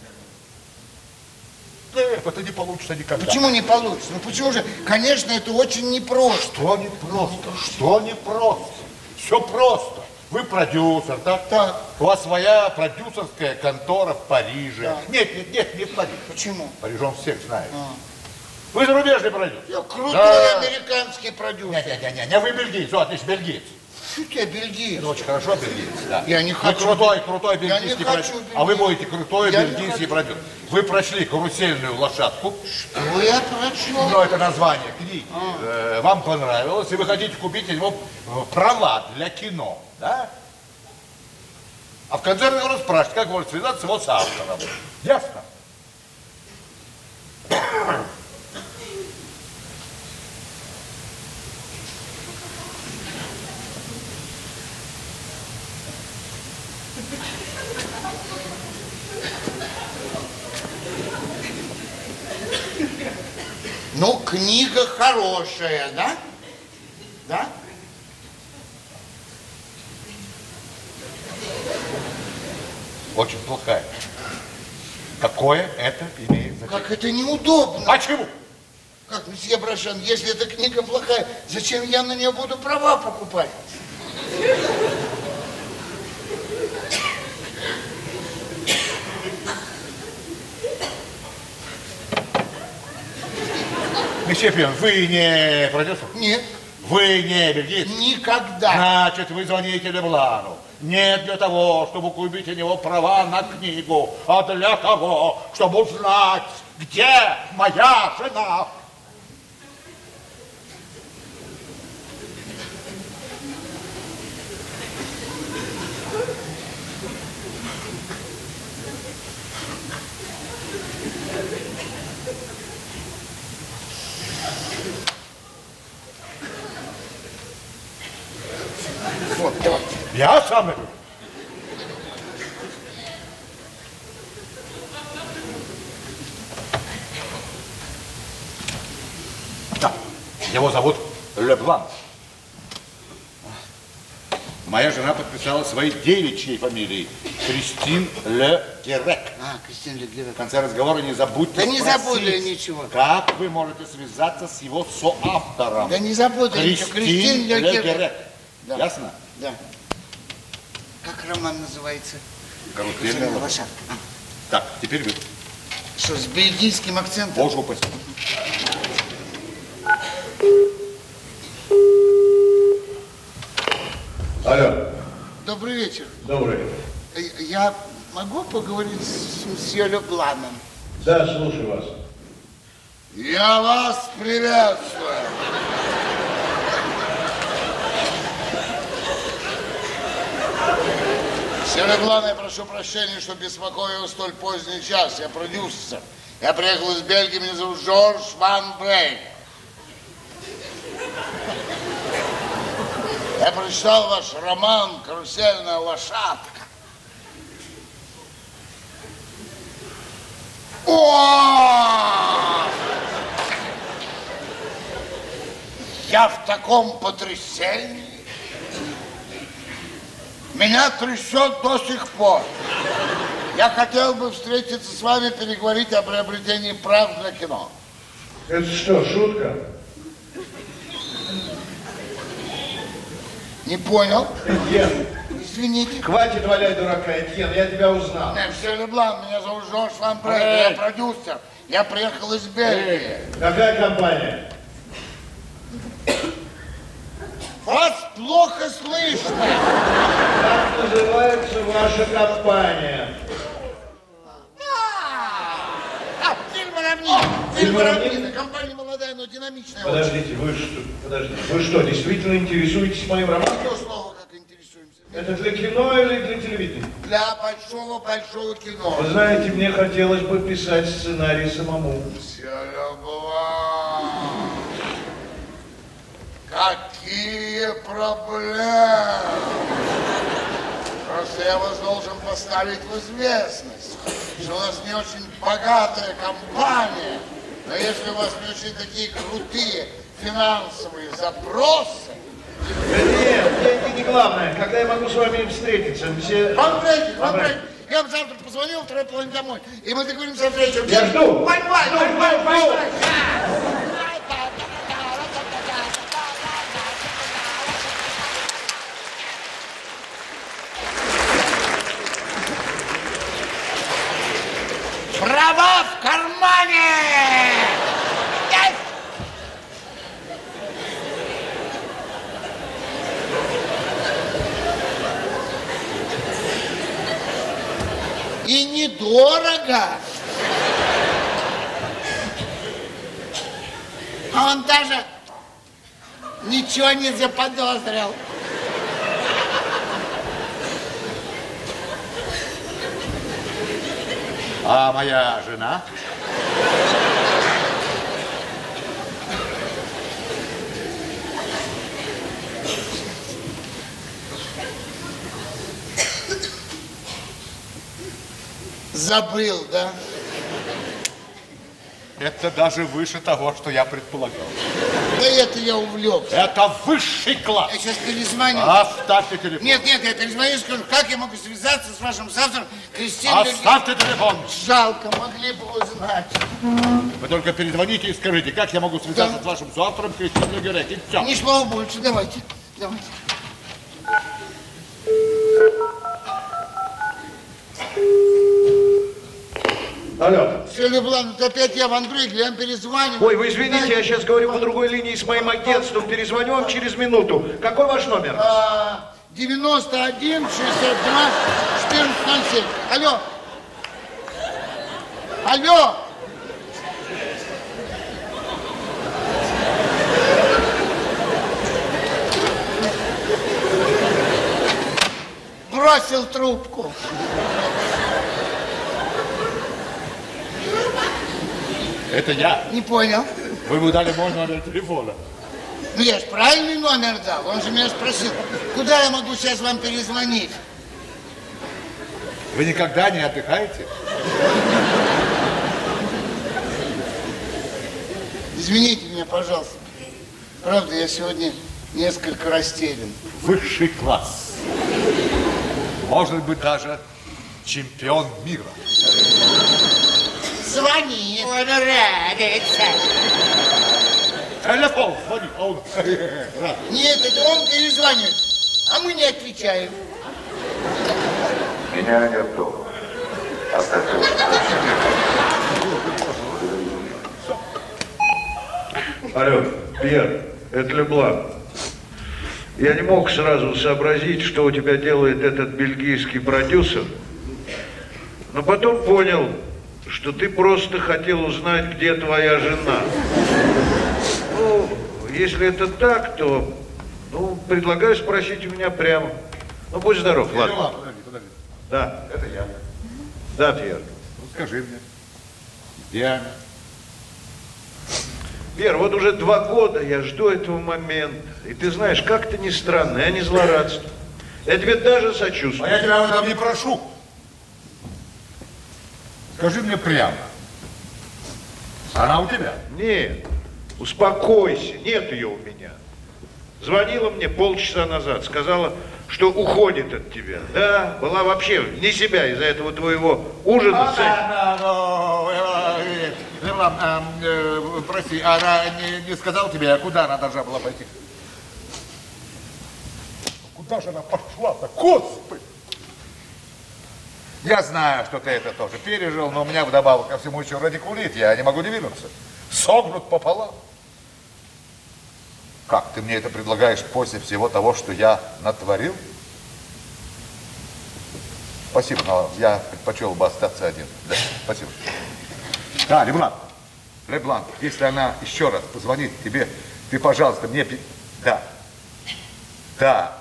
да, да. Нет, это не получится никогда. Почему не получится? Ну почему же? Конечно, это очень непросто. Что не просто? Что не просто? Все просто. Вы продюсер, так? Так. У вас своя продюсерская контора в Париже. Да. Нет, нет, нет, не в Париже. Почему? Париж он всех знает. А. Вы зарубежный продюсер. Я крутой Да. американский продюсер. Нет, нет, нет, нет, не вы бельгиец, о, отлично, бельгиец. Что я бельгиец? Это очень хорошо, бельгиец, да. Я не Вы хочу. крутой, крутой Я не бельгийский хочу продюсер. бельгиец. А вы будете крутой Я не бельгийский хочу. продюсер. Вы прошли карусельную лошадку. Что я прочел? Ну, это название книги. Э, Вам понравилось, и вы хотите купить у него права для кино, да? А в конце разговора спрашиваете, как можно связаться с его с автором. Ясно? Ну, книга хорошая, да? Да? Очень плохая. Какое это имеет значение? Как это неудобно. Почему? Как, месье Брошан, если эта книга плохая, зачем я на нее буду права покупать? Месье Пион, вы не продюсер? Нет. Вы не бельгиец? Никогда. Значит, вы звоните Леблану. Не для того, чтобы купить у него права на книгу, а для того, чтобы узнать, где моя жена. Вот, давай. Я сам иду. Да, его зовут Леблан. Моя жена подписала своей девичьей фамилией Кристин Ле Герек. А, Кристин Ле Герек. В конце разговора не забудьте Да не спросить, забуду я ничего. Как вы можете связаться с его соавтором? Да не забуду я ничего. Кристин Ле Герек. Герек. Да. Ясно? Да. Как роман называется? Карусельная лошадка. лошадка. А. Так, теперь вы. Что, с бельгийским акцентом? Боже упаси. Алло. Добрый вечер. Добрый. Я могу поговорить с месье Лебланом? Да, слушаю вас. Я вас приветствую. Месье Леблан, я прошу прощения, что беспокою в столь поздний час. Я продюсер. Я приехал из Бельгии, меня зовут Жорж Ван Брейк. Я прочитал ваш роман «Карусельная лошадка». О! Я в таком потрясении. Меня трясет до сих пор. Я хотел бы встретиться с вами, переговорить о приобретении прав для кино. Это что, шутка? Не понял? Этьен, Извините. хватит валять дурака, Этьен, я тебя узнал. Не, месье Леблан, меня зовут Жорж Ван Брейк, я продюсер. Я приехал из Бельгии. Какая компания? Вас плохо слышно. Как называется ваша компания? А, фильм «Равнина». Фильм «Фильм «Равнина». «Равнина»? Компания молодая, но динамичная. Подождите, вы что, подождите, вы что, действительно интересуетесь моим романом? Что слово, как интересуемся? Это для кино или для телевидения? Для большого-большого кино. Вы знаете, мне хотелось бы писать сценарий самому. Месье Леблан, какие проблемы? Просто я вас должен поставить в известность, что у нас не очень богатая компания, но если у вас не очень такие крутые финансовые запросы... Да нет, деньги не главное. Когда я могу с вами встретиться? Все... Ван Брейк, Ван Брейк, я вам завтра позвоню во второй половине домой, и мы договоримся о встрече. Я жду. Бай-бай, бай-бай, бай-бай. Права в кармане! Есть! И недорого. А он даже ничего не заподозрил. А моя жена? Забыл, да? Это даже выше того, что я предполагал. Да это я увлекся. Это высший класс. Я сейчас перезвоню. Оставьте телефон. Нет, нет, я перезвоню и скажу, как я могу связаться с вашим завтраком, Кристиной? Оставьте телефон. Жалко, могли бы узнать. Вы только перезвоните и скажите, как я могу связаться Да. с вашим завтраком, Кристиной Гереки. Все. Ни слова больше, давайте. Давайте. Алло. Все, Леблан, это опять я в Андрей, Глям перезвоним. Ой, вы извините, я сейчас говорю по другой линии с моим агентством. Перезвоню вам через минуту. Какой ваш номер? А, девяносто один шестьдесят два четырнадцать ноль семь. Алло. Алло. Бросил трубку. Это я. Не понял. Вы ему дали мой номер телефона. Ну я же правильный номер дал. Он же меня спросил, куда я могу сейчас вам перезвонить? Вы никогда не отдыхаете? Извините меня, пожалуйста. Правда, я сегодня несколько растерян. Высший класс. Может быть, даже чемпион мира. Звони, он радуется. Телефон, звони, а он... Нет, это он перезвонит, а мы не отвечаем. Меня нет дома. Оставьте ваше сообщение. Алло, Пьер, это Леблан. Я не мог сразу сообразить, что у тебя делает этот бельгийский продюсер, но потом понял, что ты просто хотел узнать, где твоя жена. Ну, если это так, то, ну, предлагаю спросить у меня прямо. Ну, будь здоров, ладно. Ладно, подожди, подожди. Да, Это я. да, Пьер. Ну, скажи мне, где она? Пьер, вот уже два года я жду этого момента. И ты знаешь, как-то не странно, я не злорадствую. Я тебе даже А сочувствую. я тебя об этом не прошу. Скажи мне прямо. Она у тебя? Нет, успокойся, нет ее у меня. Звонила мне полчаса назад, сказала, что уходит от тебя. Да, была вообще вне себя из-за этого твоего ужина. с этим. Левлан, а, э, прости, она не, не сказала тебе, куда она должна была пойти? Куда же она пошла-то, Господи? Я знаю, что ты это тоже пережил, но у меня вдобавок ко всему еще радикулит, я не могу двинуться. Согнут пополам. Как, ты мне это предлагаешь после всего того, что я натворил? Спасибо, но я предпочел бы остаться один. Да, спасибо. Да, Леблан, Леблан, если она еще раз позвонит тебе, ты, пожалуйста, мне... пи- Да, да.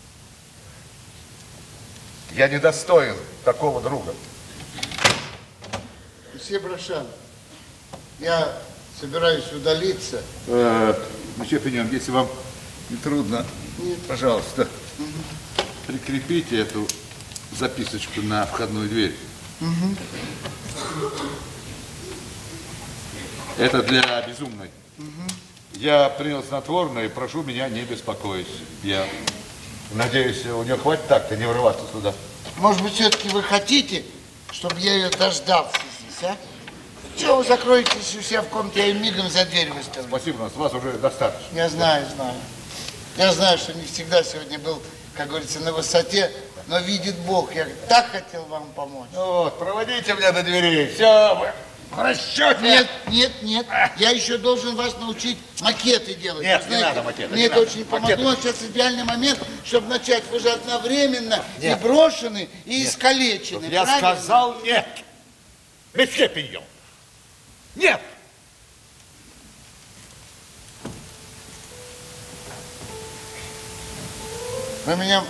Я недостоин такого друга. Месье Брашан, я собираюсь удалиться. Месье Пиньон, если вам не трудно, Нет. пожалуйста, прикрепите эту записочку на входную дверь. Это для безумной. Я принял снотворное и прошу меня не беспокоить. Я надеюсь, у нее хватит так-то не врываться сюда. Может быть, все-таки вы хотите, чтобы я ее дождался здесь, а? Чего вы закроетесь у себя в комнате, я ее мигом за дверь выставлю. Спасибо, нас вас уже достаточно. Я знаю, знаю. Я знаю, что не всегда сегодня был, как говорится, на высоте, но видит Бог, я так хотел вам помочь. Ну вот, проводите меня до дверей. Все, вы в расчете. Нет, нет, нет, я еще должен вас научить макеты делать. Нет, Вы не знаете, надо макеты, Мне не это надо. очень помогло. Макеты. Сейчас идеальный момент, чтобы начать. Вы же одновременно Нет. и брошены, и искалечены. Я правильно? сказал нет. Месье Пиньон. Нет. Вы меня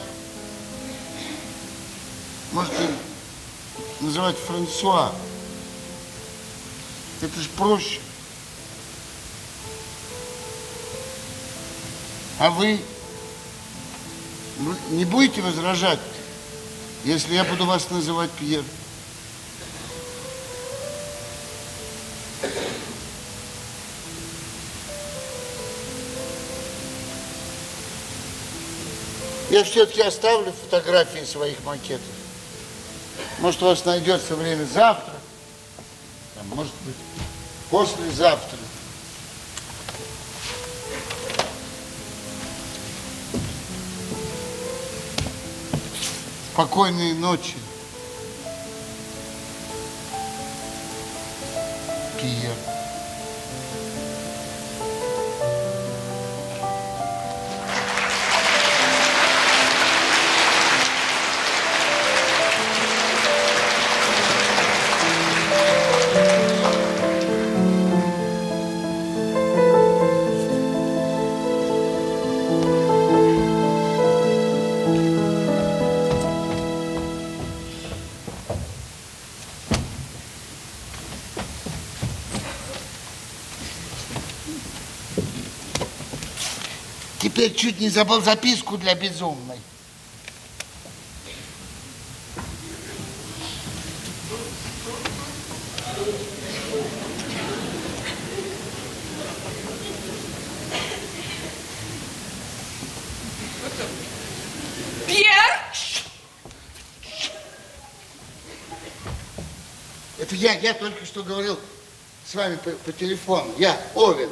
можете называть Франсуа. Это же проще. А вы, вы не будете возражать, если я буду вас называть Пьер? Я все-таки оставлю фотографии своих макетов. Может, у вас найдется время завтра, а может быть, послезавтра. Спокойной ночи, Пьер. Теперь чуть не забыл записку для безумной. Пьер! Это я, я только что говорил с вами по, по телефону. Я, Овен.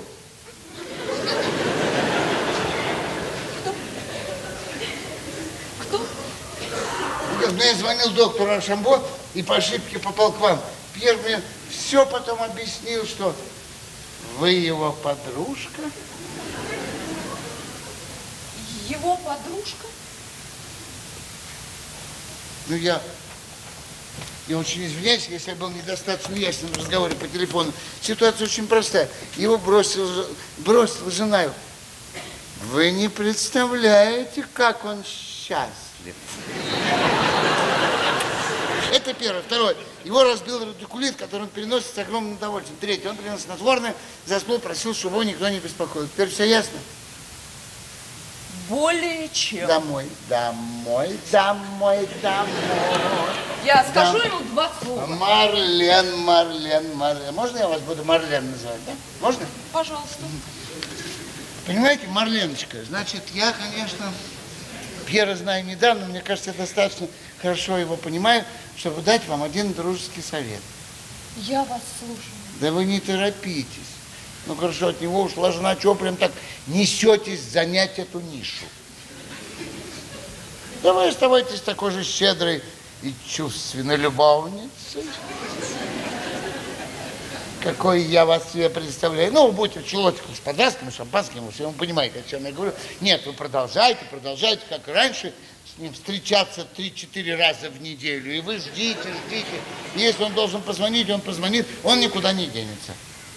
Ну, я звонил доктору Аршамбо и по ошибке попал к вам. Пьер мне все потом объяснил, что вы его подружка. Его подружка? Ну, я, я очень извиняюсь, если я был недостаточно ясен в разговоре по телефону. Ситуация очень простая. Его бросила, бросила жена его. Вы не представляете, как он счастлив. Это первое. Второе. Его разбил радикулит, который он переносит с огромным удовольствием. Третье. Он принес снотворное, заснул, просил, чтобы его никто не беспокоил. Теперь все ясно? Более чем. Домой, домой, домой, домой. Я скажу Дом... ему два слова. Марлен, Марлен, Марлен. Можно я вас буду Марлен называть, да? Можно? Пожалуйста. Понимаете, Марленочка, значит, я, конечно, Пьера знаю недавно, мне кажется, я достаточно хорошо его понимаю, чтобы дать вам один дружеский совет. Я вас слушаю. Да вы не торопитесь. Ну, хорошо, от него ушла жена, чего прям так несетесь занять эту нишу? Да вы оставайтесь такой же щедрой и чувственной любовницей, какой я вас себе представляю. Ну, вы будете в чулочках с подвязками, шампанским, вы все понимаете, о чем я говорю. Нет, вы продолжайте, продолжайте, как и раньше, с ним встречаться три-четыре раза в неделю. И вы ждите, ждите. И если он должен позвонить, он позвонит, он никуда не денется.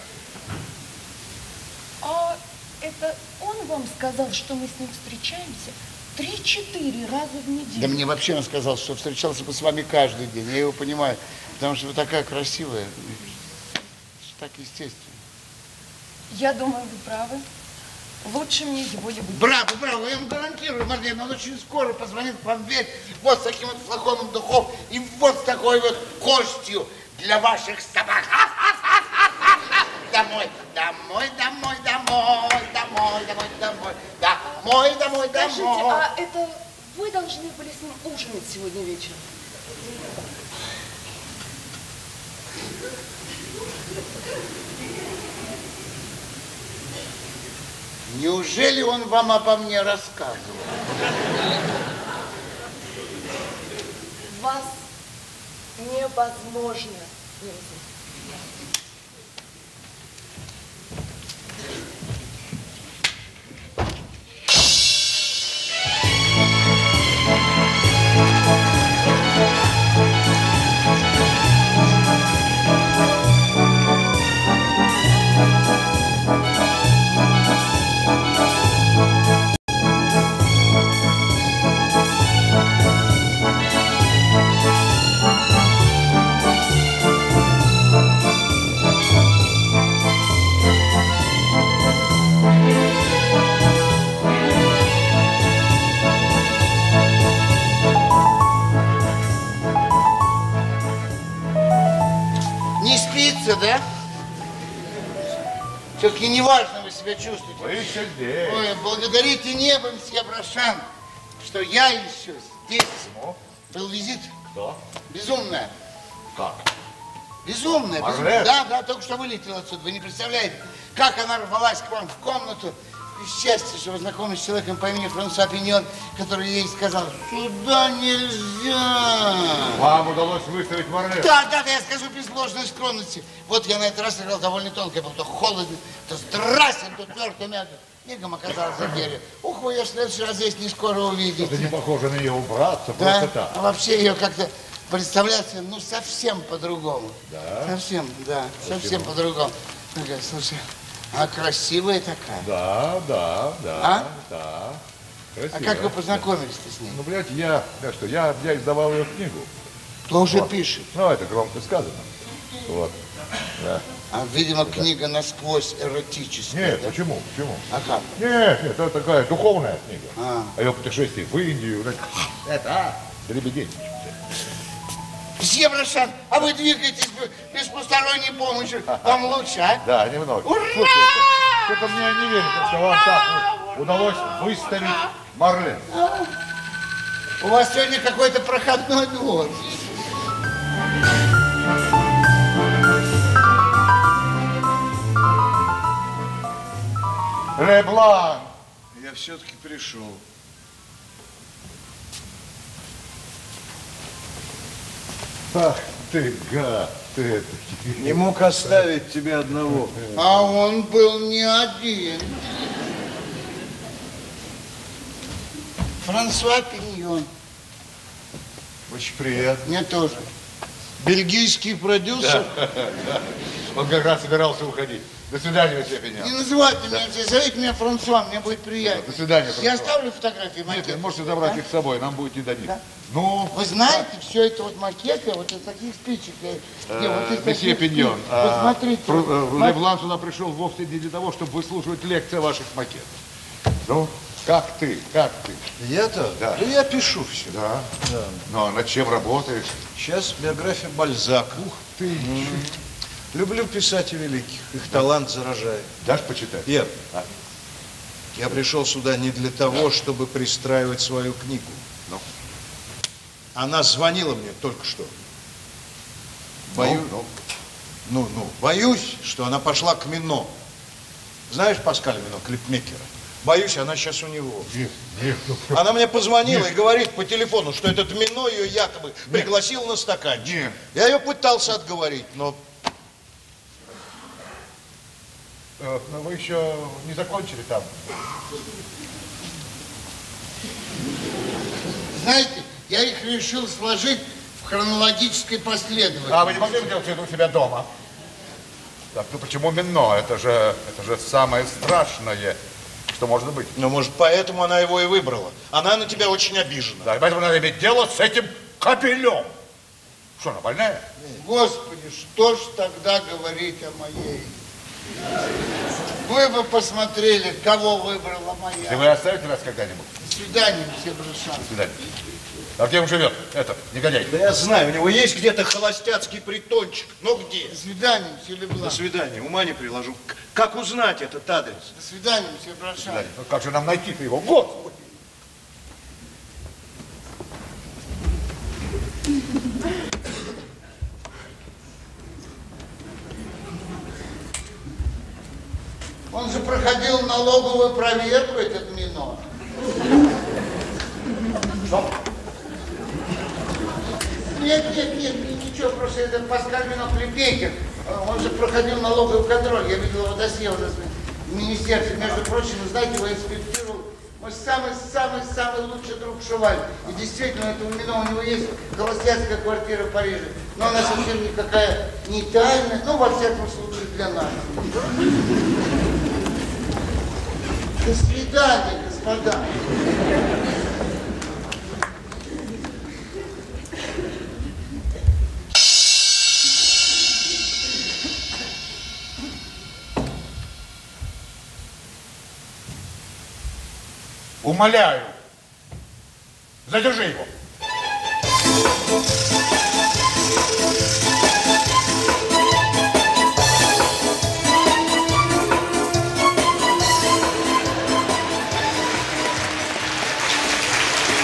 А это он вам сказал, что мы с ним встречаемся три-четыре раза в неделю? Да мне вообще он сказал, что встречался бы с вами каждый день. Я его понимаю, потому что вы такая красивая. Так естественно. Я думаю, вы правы. Лучше мне его не будет. Браво, браво, я вам гарантирую, Марлен, он очень скоро позвонит вам в дверь вот с таким вот флаконом духов и вот с такой вот костью для ваших собак. Домой, домой, домой, домой, домой, домой, домой, домой, домой, домой. Скажите, а это вы должны были с ним ужинать сегодня вечером? Неужели он вам обо мне рассказывал? Вас невозможно не узнать. Да? Все-таки неважно вы себя чувствуете. Вы сидите. Ой, благодарите небо, мсье Брошан. что я еще здесь. Ну? Был визит? Да. Безумная. Как? Безумная. Марлен? безумная. Да, да, только что вылетела отсюда. Вы не представляете, как она рвалась к вам в комнату. И счастье, что вы знакомы с человеком по имени Франсуа Пиньон, который ей сказал, сюда нельзя. Вам удалось выставить Марлен? Да, да, да, я скажу без ложной скромности. Вот я на этот раз играл довольно тонко, я был то холоден, то страстен, то тверд, то мягко. Мигом оказалось за дверью. Ух, вы ее в следующий раз здесь не скоро увидите. Это не похоже на ее убраться, Да? просто так. А вообще ее как-то представляется, ну, совсем по-другому. Да? Совсем, да, совсем по-другому. Такая, слушай, а красивая такая. Да, да, да, А? да. Красиво. А как вы познакомились-то с ней? Ну, блядь, я, я что, я, я издавал ее книгу. Тоже Вот. пишет. Ну, это громко сказано. Вот. Да. А, видимо, книга насквозь эротическая. Нет, да? почему? Почему? А как? Нет, нет, это такая духовная книга. А. О ее путешествии в Индию. Это, а, дребедень. Мсье Брошан, а вы двигаетесь без посторонней помощи. Вам лучше, а? Да, немного. Ура! Слушайте, что-то мне не верится, что вам так удалось выставить Марлен. У вас сегодня какой-то проходной двор. Леблан! Я все-таки пришел. Ах ты, гад, ты это. Не мог оставить тебя одного. А он был не один. Франсуа Пиньон. Очень приятно. Мне тоже. Бельгийский продюсер. Он как раз собирался уходить. До свидания, месье Пиньон. Не называйте меня, зовите меня Франсуа, мне будет приятно. До свидания, Франсуа. Я оставлю фотографии, Нет, макеты. вы можете забрать Да? их с собой, нам будет не до них. Да? Ну, Вы знаете, все это вот макеты, вот из таких спичек. я- я вот из э, месье таких Пиньон, спичек. а, Посмотрите. Фру- вот, э, ма- Леблан сюда пришел вовсе не для того, чтобы выслушивать лекции о ваших макетах. Ну, как ты, как ты? Я-то? Да. Да я пишу все. Да. Да. Ну, а над чем работаешь? Сейчас биография Бальзака. Ух ты. Люблю писателей великих. Их талант заражает. Дашь почитать? Пьер, А? я пришел сюда не для того, чтобы пристраивать свою книгу. Ну? Она звонила мне только что. Боюсь, Ну, ну, ну, боюсь, что она пошла к Мино. Знаешь Паскаля Мино, клипмейкера? Боюсь, она сейчас у него. Нет, нет, ну, Она мне позвонила и говорит по телефону, что этот Мино ее якобы пригласил на стаканчик. Нет. Я ее пытался отговорить, но э, но вы еще не закончили там. Знаете, я их решил сложить в хронологической последовательности. А вы не могли бы делать это у себя дома? Так, ну почему Мино? Это же, это же самое страшное, что может быть. Ну, может, поэтому она его и выбрала. Она на тебя очень обижена. Да, и поэтому надо иметь дело с этим капелем. Что, она больная? Господи, что ж тогда говорить о моей? Вы бы посмотрели, кого выбрала И моя. вы оставите нас когда-нибудь? До свидания, все Брошан. До свидания. А где он живет, этот негодяй? Да я знаю, у него есть где-то холостяцкий притончик. Но где? До свидания, все Леблан. До свидания, ума не приложу. К- Как узнать этот адрес? До свидания, все Брошан. До свидания. Ну как же нам найти-то его? Господи! Он же проходил налоговую проверку, этот Мино. Что? Нет, нет, нет, ничего, просто это Паскаль Мино Клепейкер. Он же проходил налоговый контроль. Я видел его досье у нас в министерстве. Между прочим, знаете, его инспектировал мой самый-самый-самый лучший друг Шуваль. И действительно, этого Мино, у него есть холостяцкая квартира в Париже. Но она совсем никакая не тайная, ну, во всяком случае, для нас. До свидания, господа. Умоляю, задержи его.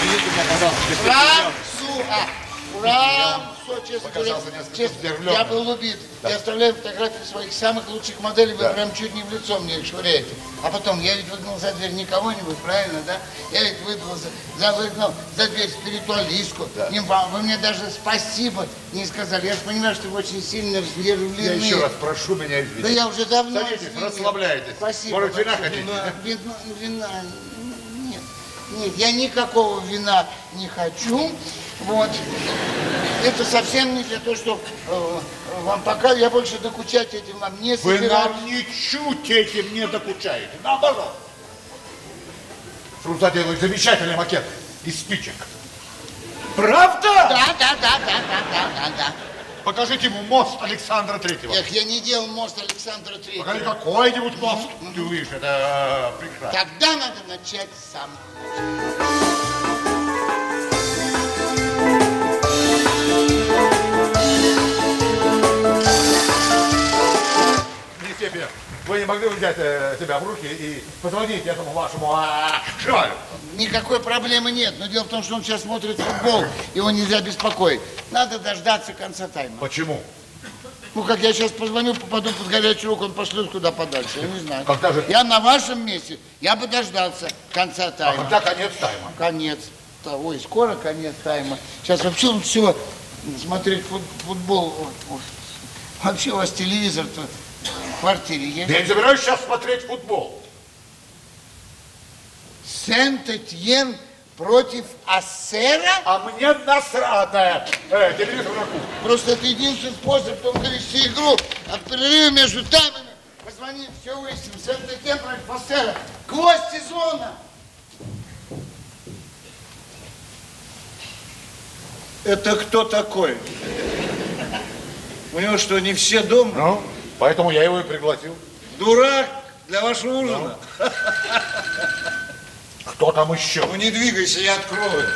Франсуа! Франсуа, честно говоря, честно, я был убит. Да. Я оставляю фотографии своих самых лучших моделей, вы Да. прям чуть не в лицо мне их швыряете. А потом, я ведь выгнал за дверь не кого-нибудь, правильно, да? Я ведь выгнал за, за, выгнал за дверь спиритуалистку. Да. Не вам, вы мне даже спасибо не сказали. Я же понимаю, что вы очень сильно разъяренные. Я еще раз прошу меня извинить. Да я уже давно Садитесь, извинил. расслабляйтесь. Спасибо. Может, вина большое. хотите? Вина, вина, вина. Нет, нет, я никакого вина не хочу. Вот. Это совсем не для того, чтобы э, вам пока я больше докучать этим вам не Вы собираюсь. нам ничуть этим не докучаете. Наоборот. Фрунза делает замечательный макет из спичек. Правда? Да, да, да, да, да, да, да, да. Покажите ему мост Александра Третьего. Эх, я не делал мост Александра Третьего. Покажи какой-нибудь мост. Ты увидишь, это э, прекрасно. Тогда надо начать сам. Евсепия, вы не могли бы взять э, себя в руки и позвонить этому вашему а, Шивалю? Никакой проблемы нет. Но дело в том, что он сейчас смотрит футбол, его нельзя беспокоить. Надо дождаться конца тайма. Почему? Ну, как я сейчас позвоню, попаду под горячую руку, он пошлет куда подальше, я не знаю. Когда же? Я на вашем месте, я бы дождался конца А тайма. когда конец тайма? Конец. Ой, скоро конец тайма. Сейчас вообще лучше всего смотреть фут- футбол. Вообще у вас телевизор-то в квартире есть? Я не собираюсь сейчас смотреть футбол. Сент-Этьен против Ассера? А мне насрать э, телевизор на кухне. Просто это единственный способ, чтобы довести игру от перерыва между таймами. Позвони, все выясним. Сент-Этьен против Ассера. Гвоздь сезона. Это кто такой? У него что, не все дома? Ну, поэтому я его и пригласил. Дурак для вашего ужина. Кто там еще? Ну не двигайся, я открою.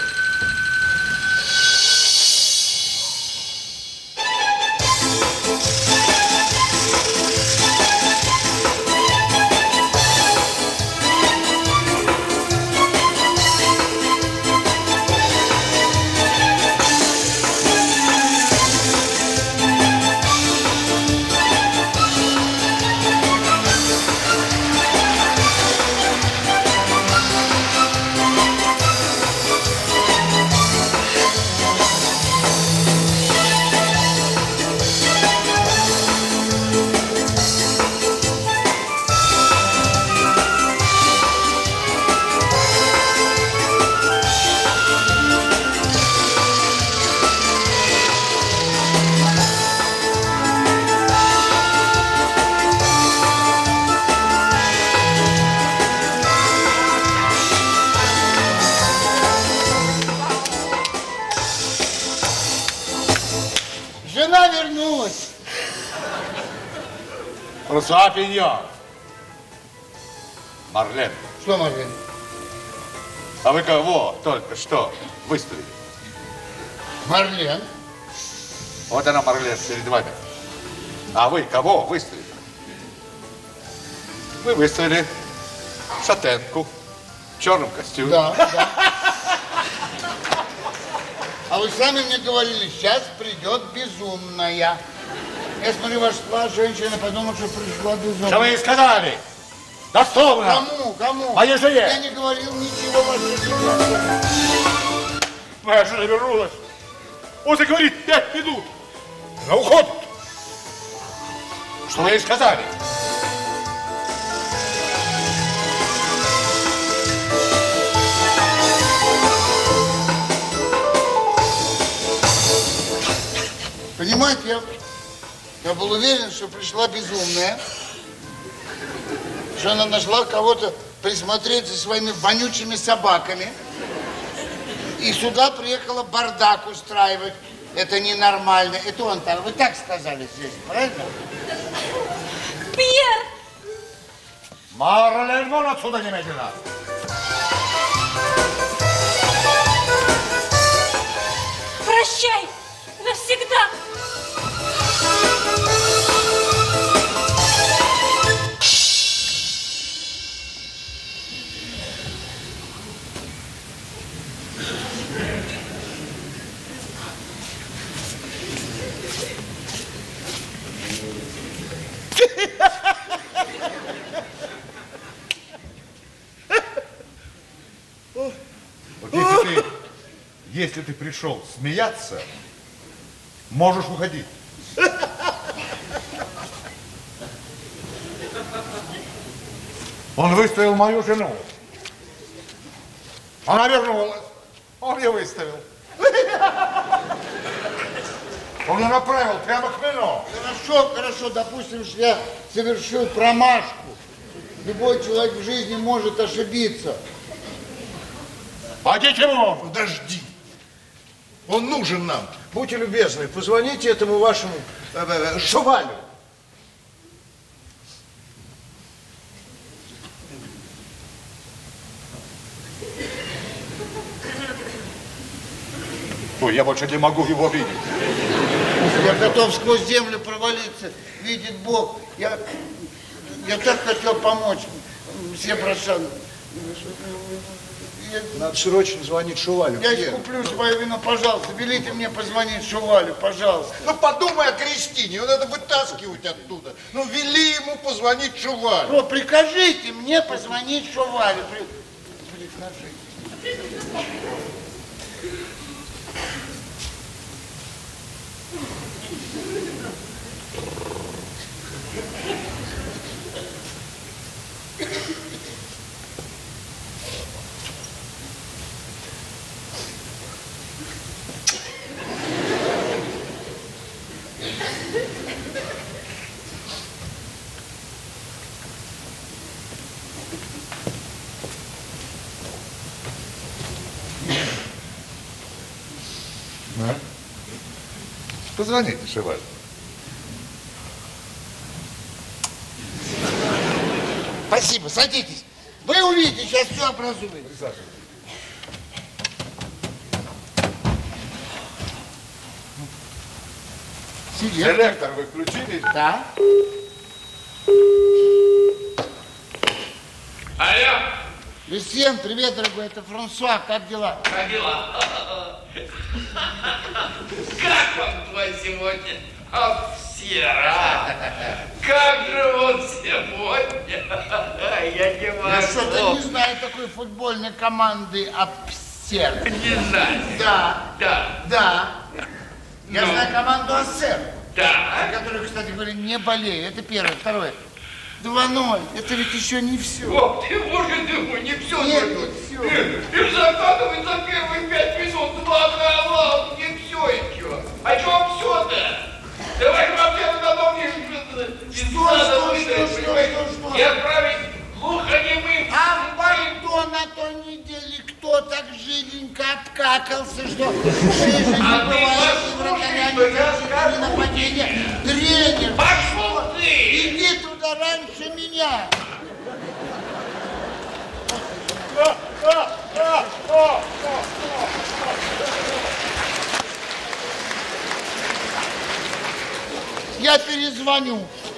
Жена вернулась. Франсуа Пиньон. Марлен. Что, Марлен? А вы кого только что выставили? Марлен? Вот она, Марлен, перед вами. А вы кого выставили? Вы выставили шатенку в черном костюме. Да, да. А вы сами мне говорили, сейчас придет безумная. Я смотрю, ваша женщина подумала, что пришла безумная. Что вы ей сказали? Дословно. Кому? Кому? Моей жене. Я не говорил ничего вашей жене. Моя жена вернулась. Он заговорит пять минут. Она уходит. Что вы ей сказали? Понимаете, я, я был уверен, что пришла безумная, что она нашла кого-то присмотреть за своими вонючими собаками. И сюда приехала бардак устраивать. Это ненормально. Это он так. Вы так сказали здесь, правильно? Пьер! Марлен, вон отсюда немедленно. Прощай! Навсегда! ты, если ты пришел смеяться, можешь уходить. Он выставил мою жену. Она вернулась. Он ее выставил. Он ее направил прямо к Мино. Хорошо, хорошо, допустим, что я совершил промашку. Любой человек в жизни может ошибиться. А чего? Подожди. Он нужен нам. Будьте любезны, позвоните этому вашему э, э, Шувалю. Ой, я больше не могу его видеть. Я готов сквозь землю провалиться, видит Бог. Я, я так хотел помочь. Все прощали. Надо срочно звонить Шувалю. Я Где? искуплю свою вину, пожалуйста. Велите мне позвонить Шувалю, пожалуйста. Ну подумай о Кристине, его надо вытаскивать оттуда. Ну вели ему позвонить Шувалю. Что, прикажите мне позвонить Шувалю. При... Прикажите. Позвоните, Шуваль. Спасибо, садитесь. Вы увидите, сейчас все образуется. Селектор вы включили? Да. Алло. Люсьен, привет, дорогой, это Франсуа, как дела? Как дела? Как вам твой сегодня? Обсера! Как же он сегодня? Я не могу. Я что-то не знаю такой футбольной команды Обсер. Не знаю. Да. Да. Да. Я Ну. знаю команду Ассер. Да. За которую, кстати говоря, не болею. Это первое. Второе. два ноль. Это ведь еще не все. Ох ты, боже ты мой, не все. Нет, только. не все. И закатывает за первые пять минут два гола. Не все еще. А что все-то? Давай же вообще на дом не Что, что, что, что, что? И отправить глухонемым. А в Бордо на той неделе кто так живенько обкакался, что жизнь А не ты бывает, послушай, вратаря что не я защитили скажу. нападение. Тренер, Пошел ты! иди туда раньше меня. Я перезвоню.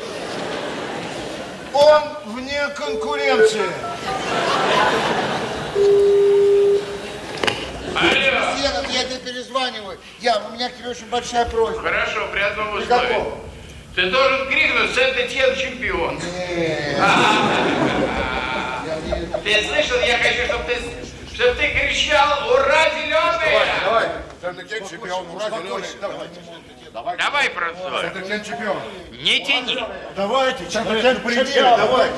Он вне конкуренции. Алло. Сена, я тебе перезваниваю. Я, у меня к тебе очень большая просьба. Хорошо, при одном При условии. каком? Ты должен крикнуть «Сент-Этьен чемпион». Ты слышал, я хочу, чтобы ты, чтобы ты кричал «Ура, зеленые!» Давай, Сент-Этьен чемпион, ура, зеленый. Давай. Давай, Франсуа. Сент-Этьен чемпион. Не тяни. Давайте, Сент-Этьен предел, давайте.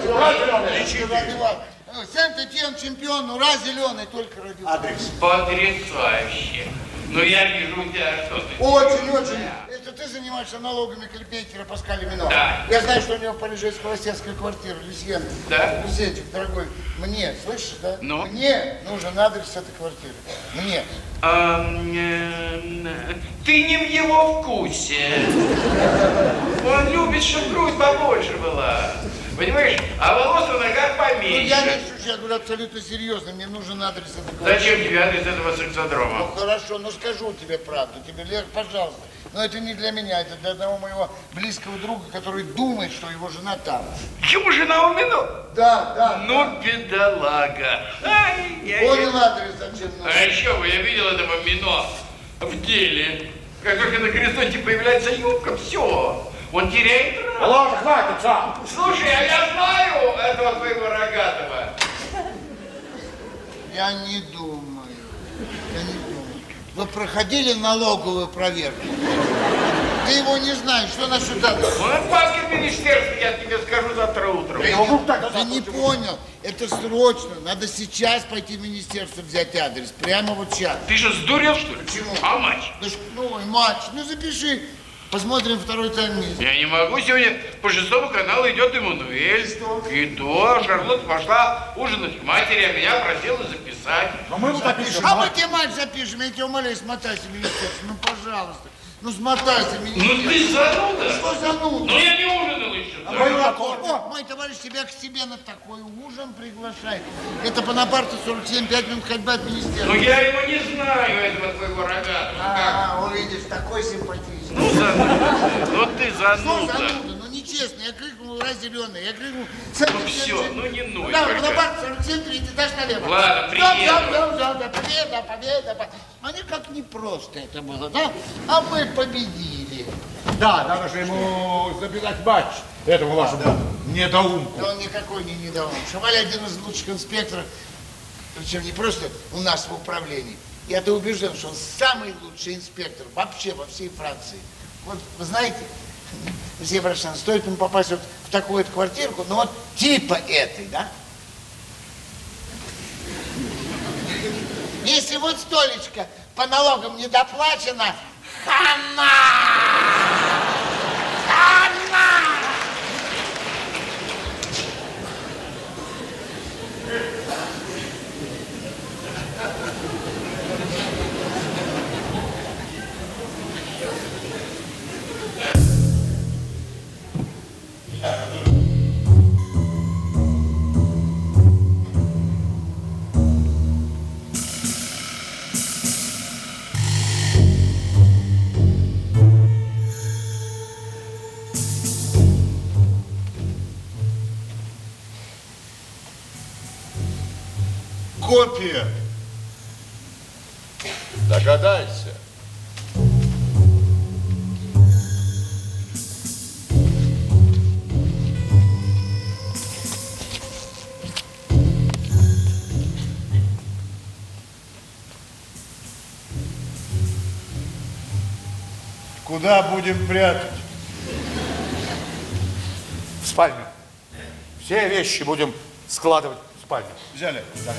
Сент-Этьен чемпион, ура, зеленый, только родился. Адрес. Потрясающе. Ну я вижу у тебя что ты. Очень, очень. Это ты занимаешься налогами клипмейкера Паскаля Мино. Да. Я знаю, что у него в Париже есть холостяцкая квартира, Люсьен. Да. Люсьенчик, дорогой, мне, слышишь, да? Ну? Мне нужен адрес этой квартиры. Мне. А, э, ты не в его вкусе. Он любит, чтобы грудь побольше была. Понимаешь? А волос на ногах Ну, поменьше. я не шучу, я говорю абсолютно серьезно. Мне нужен адрес этой квартиры. Зачем тебе адрес этого сексодрома? Ну хорошо, ну скажу тебе правду, тебе, Лер, пожалуйста. Но это не для меня, это для одного моего близкого друга, который думает, что его жена там. Его жена у Мино? Да, да. Ну, бедолага. Ай, я, Понял я... адрес, зачем А надо? еще бы, я видел этого Мино в деле. Как только на горизонте появляется юбка, все. Он теряет разум. Ладно, хватит, сам. Слушай, а я знаю этого твоего рогатого. Я не думаю. Я не помню. Вы проходили налоговую проверку? Ты его не знаешь, что насчет этого? Он паспорт министерства, я тебе скажу завтра утром. Ты не понял, это срочно. Надо сейчас пойти в министерство взять адрес. Прямо вот сейчас. Ты что, сдурел, что ли? Почему? А матч? Да что, ну, матч, ну запиши. Посмотрим второй тайм-мисс. Я не могу, сегодня по шестому каналу идет Эммануэль. И то Шарлотта пошла ужинать к матери, а меня просила записать. А мы запишем. А мы тебе матч запишем, я тебя умоляю, смотайся в министерство. Ну, пожалуйста. Ну, смотайся в министерство. Ну, ты зануда. Что зануда? Ну, я не ужинал еще. А мой, о, мой товарищ тебя к себе на такой ужин приглашает. Это Бонапарта сорок семь, пять минут ходьбы от министерства. Ну, я его не знаю, этого твоего рогатого. А, увидишь, такой симпатичный. Ну, зануда. Ну, ты Что зануда. зануда? Ну, нечестно. Я крикнул, ура, зеленый. Я крикнул... Ну, все, ну, не ной. Да, Бонапарта сорок семь, третий этаж налево. Ладно, Взял, приеду. взял, взял, взял, да, победа, победа, победа. Они как непросто это было, да? А мы победили. Да, надо же ему записать матч этому вашему да. недоумку. Да он никакой не недоумок. Шамаль один из лучших инспекторов, причем не просто у нас в управлении. Я-то убежден, что он самый лучший инспектор вообще во всей Франции. Вот, вы знаете, Месье Брашан, стоит ему попасть вот в такую вот квартирку, ну вот типа этой, да? Если вот столечко по налогам не доплачено, хана! Хана! Копия. Догадайся. Куда будем прятать? В спальню. Все вещи будем складывать в спальню. Взяли. Взяли.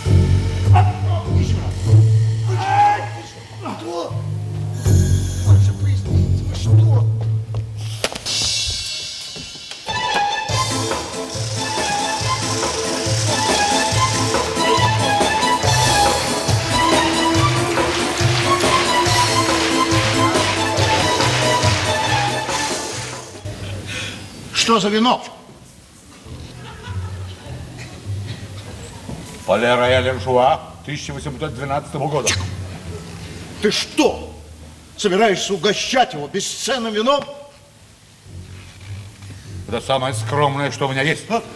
Что? Больше поясните, вы что? Что за вино? Пале Рояль Анжуа тысяча восемьсот двенадцатого года. Ты что, собираешься угощать его бесценным вином? Это самое скромное, что у меня есть. А?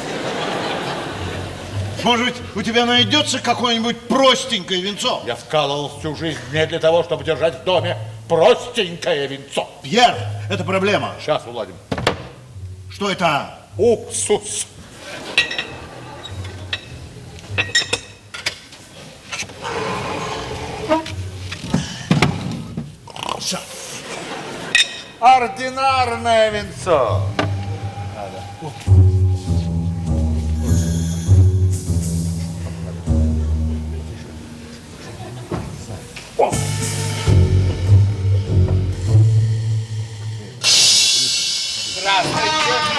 Может быть, у тебя найдется какое-нибудь простенькое винцо? Я вкалывал всю жизнь не для того, чтобы держать в доме простенькое винцо. Пьер, это проблема. Сейчас уладим. Что это? Уксус. Ординарное винцо. Надо. О. Здравствуйте.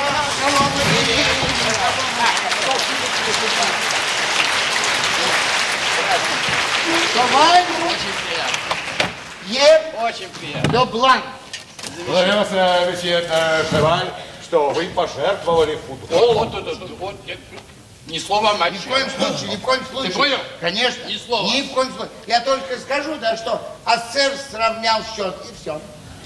Шамаль? Очень приятно. Е. Очень приятно. До бланк. Благодарю вас, э, месье э, Шеваль, что вы пожертвовали футболом. Вот, вот, вот, вот, вот, ни слова о матче. Ни в коем случае, ни в коем случае. Ты понял? Конечно. Ни слова. Ни в коем случае. Я только скажу, да, что Ассер сравнял счет, и все.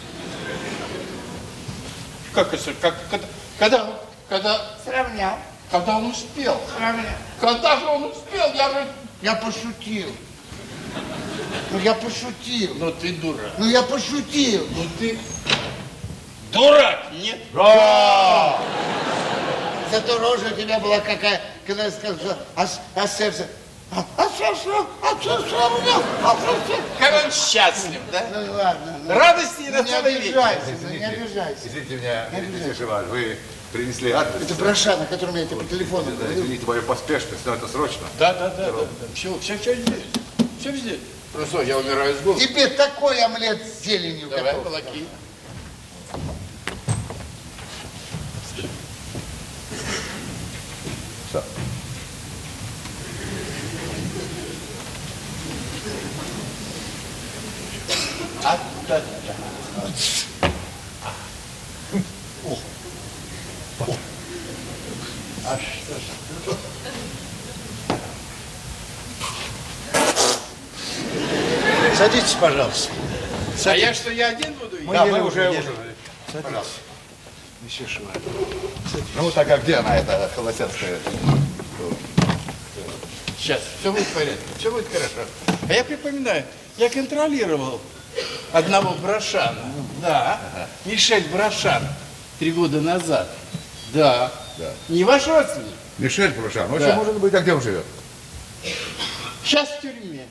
Как это? Как, когда, когда, когда, Сравнял. когда он успел? Сравнял. Когда же он успел? Я же... Я пошутил. Ну, я пошутил. Ну, ты дурак. Ну, я пошутил. Ну, ты дурак, нет? Да! Зато рожа у тебя была какая, когда я сказал, что Ас- Ассер... А, Ассер что, а что, что у меня, а что, Как он счастлив, да? Ну ладно. Ну, Радости на не целый вечер. обижайся, ну, не обижайся. Извините меня, Не обижайся. Митя Шиваль, вы принесли адрес. Это Брошан, о котором я тебе по телефону Да, говорил. извините мою поспешность, но это срочно. Да, да, да, да, да. Все, все, все здесь. Все здесь. Просто я умираю с голоду. Тебе такой омлет с зеленью Давай, готов. молоки. Что? А, да, да. О. О. А что ж? Садитесь, пожалуйста. А я что, я один буду? Мы Да, еле мы уже ужинали. ужинали. Садитесь. Месье Шиваль. Ну так а где она, эта холостяцкая? Сейчас, все будет в порядке, все будет хорошо. А я припоминаю, я контролировал одного Брошана. Да, Мишель Брошан. Три года назад. Да. Да. Не ваш родственник? Мишель Брошан. Ну, Да. что может быть, а где он живет? Сейчас в тюрьме.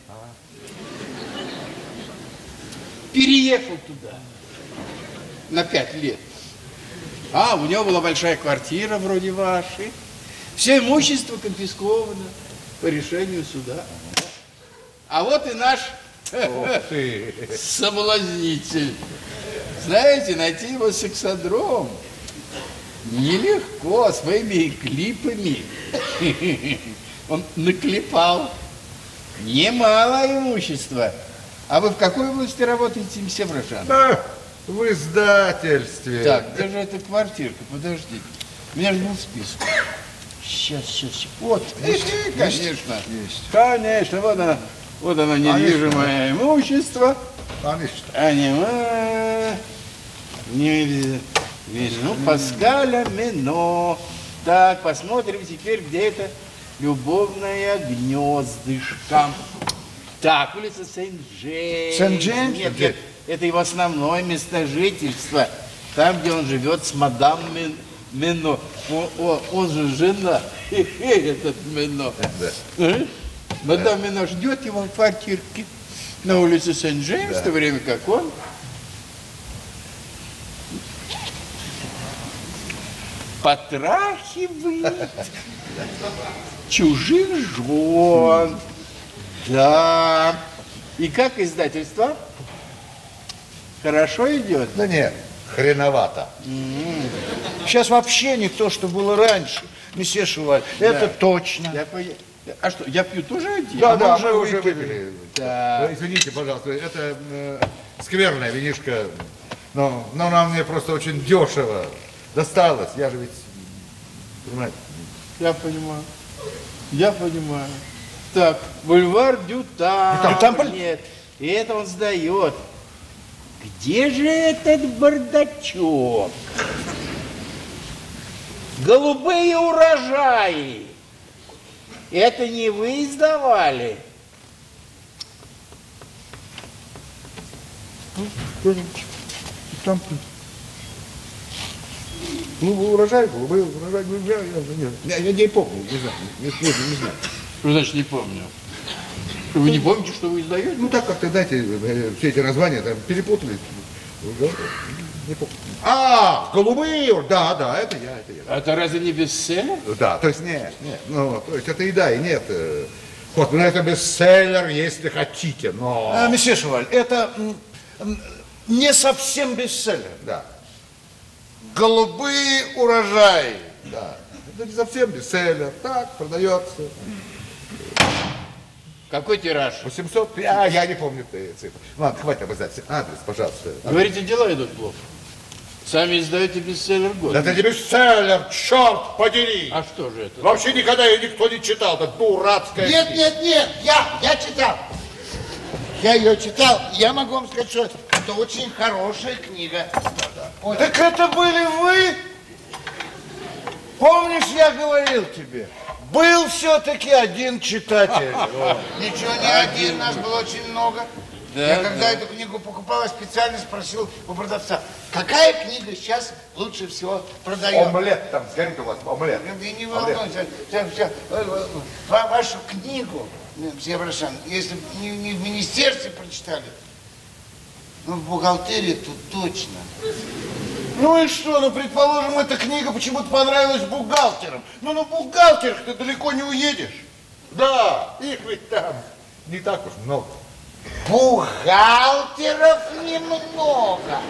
Переехал туда. На пять лет. А, у него была большая квартира вроде вашей. Все имущество конфисковано по решению суда. А вот и наш ты. соблазнитель. Знаете, найти его сексодром нелегко, своими клипами. Он наклепал немало имущества. А вы в какой области работаете, месье Брошан? Да, в издательстве. Так, где же эта квартирка? Подождите. У меня же был список. Сейчас, сейчас, сейчас. Вот, есть, конечно. Есть. Конечно, вот она. Вот оно, недвижимое имущество. Конечно. Аниме. Не вижу. Паскаля Мино. Так, посмотрим теперь, где это любовное гнездышко. Так, улица Сент-Джеймс. Сент-Джеймс? Нет, нет, это его основное место жительства. Там, где он живет с мадам Мин, Мино. Он, он, он же жена. Этот Мино. Да. А? Мадам Мино ждет его в квартирке на улице Сент-Джеймс, Да. в то время как он потрахивает чужих жен. Да. И как издательство? Хорошо идет? Да нет, хреновато. Сейчас вообще не то, что было раньше, месье Шиваль. Это точно. Я понял. А что, я пью тоже один? Да, А да, мы мы уже выпили. Да. Вы Извините, пожалуйста, это э, скверная винишка, но, но она мне просто очень дешево досталась. Я же ведь, понимаете, Я понимаю. Я понимаю. Так, бульвар Дютам. Дютамполь? Нет. И это он сдает. Где же этот бардачок? Голубые урожаи. Это не вы издавали? там, ну, урожай был, был урожай, был, я, я, я, я не помню, не знаю, не, не, не знаю. Что значит не помню? Вы не помните, что вы издаете? Ну так как-то, знаете, э, все эти названия там перепутались. Не помню. А, голубые, да, да, это я, это я. Это разве не бестселлер? Да, то есть нет, нет, ну, то есть это и да, и нет. э, Вот, ну это бестселлер, если хотите, но... А, месье Шиваль, это м, м, не совсем бестселлер. Да, Голубые урожаи. да, это не совсем бестселлер, так, продается. Какой тираж? восемьсот, а, я не помню э, цифры. Ладно, хватит обязательно. Адрес, пожалуйста. Говорите, дела идут плохо. Сами издаете бестселлер года. Это не бестселлер, черт подери! А что же это? Вообще никогда ее никто не читал, это дурацкая Нет, книга. нет, нет, я, я читал. Я ее читал. Я могу вам сказать, что это очень хорошая книга. Ой. Так это были вы? Помнишь, я говорил тебе? Был все-таки один читатель. Ничего, не один, нас было очень много. Да, Я когда да. эту книгу покупал, я специально спросил у продавца, какая книга сейчас лучше всего продает? Омлет там сгорит у вас, омлет. Ты не Омлет. волнуйся, сейчас, сейчас, вашу книгу Мсье Брашан, если бы не, не в министерстве прочитали, ну, в бухгалтерии тут точно. Ну и что? Ну, предположим, эта книга почему-то понравилась бухгалтерам. Ну, на бухгалтерах ты далеко не уедешь. Да, их ведь там не так уж много. Бухгалтеров немного.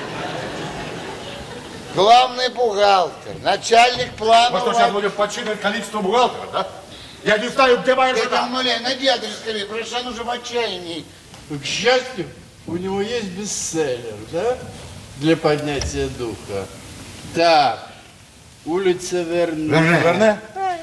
Главный бухгалтер, начальник плана. Мы что, сейчас будем подсчитывать количество бухгалтеров, да? Я не знаю, где моя жена. Это муля, найди адрес скорее, Брашан уже в отчаянии. К счастью, у него есть бестселлер, да? Для поднятия духа. Так, улица Верне. Верне? Верне?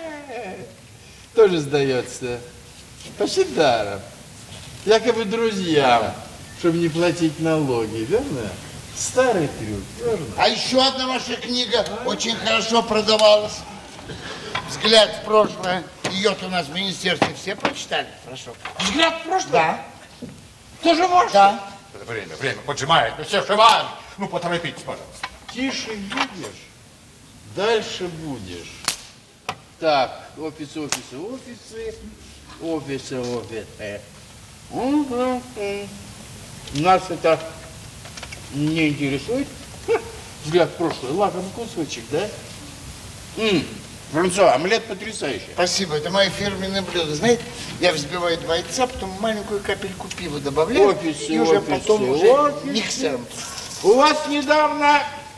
Тоже сдается. Почти даром. Якобы друзьям, чтобы не платить налоги, верно? Старый трюк, верно? А еще одна ваша книга очень хорошо продавалась. «Взгляд в прошлое». Ее-то у нас в министерстве все прочитали? Прошу. «Взгляд в прошлое»? Да. Тоже ваш? Да. Это время, время поджимает. Ну, Сев Иванович, ну, поторопитесь, пожалуйста. Тише видишь, дальше будешь. Так, офисы, офисы, офисы, офисы, офисы. Угу. Нас это не интересует. Ха, взгляд в прошлое, лакомый кусочек, да? М-м. Франсуа, омлет потрясающий. Спасибо, это мое фирменное блюдо. Знаете, я взбиваю два яйца, потом маленькую капельку пива добавляю. Офисы, и уже офисы, потом уже офисы. миксером. У вас недавно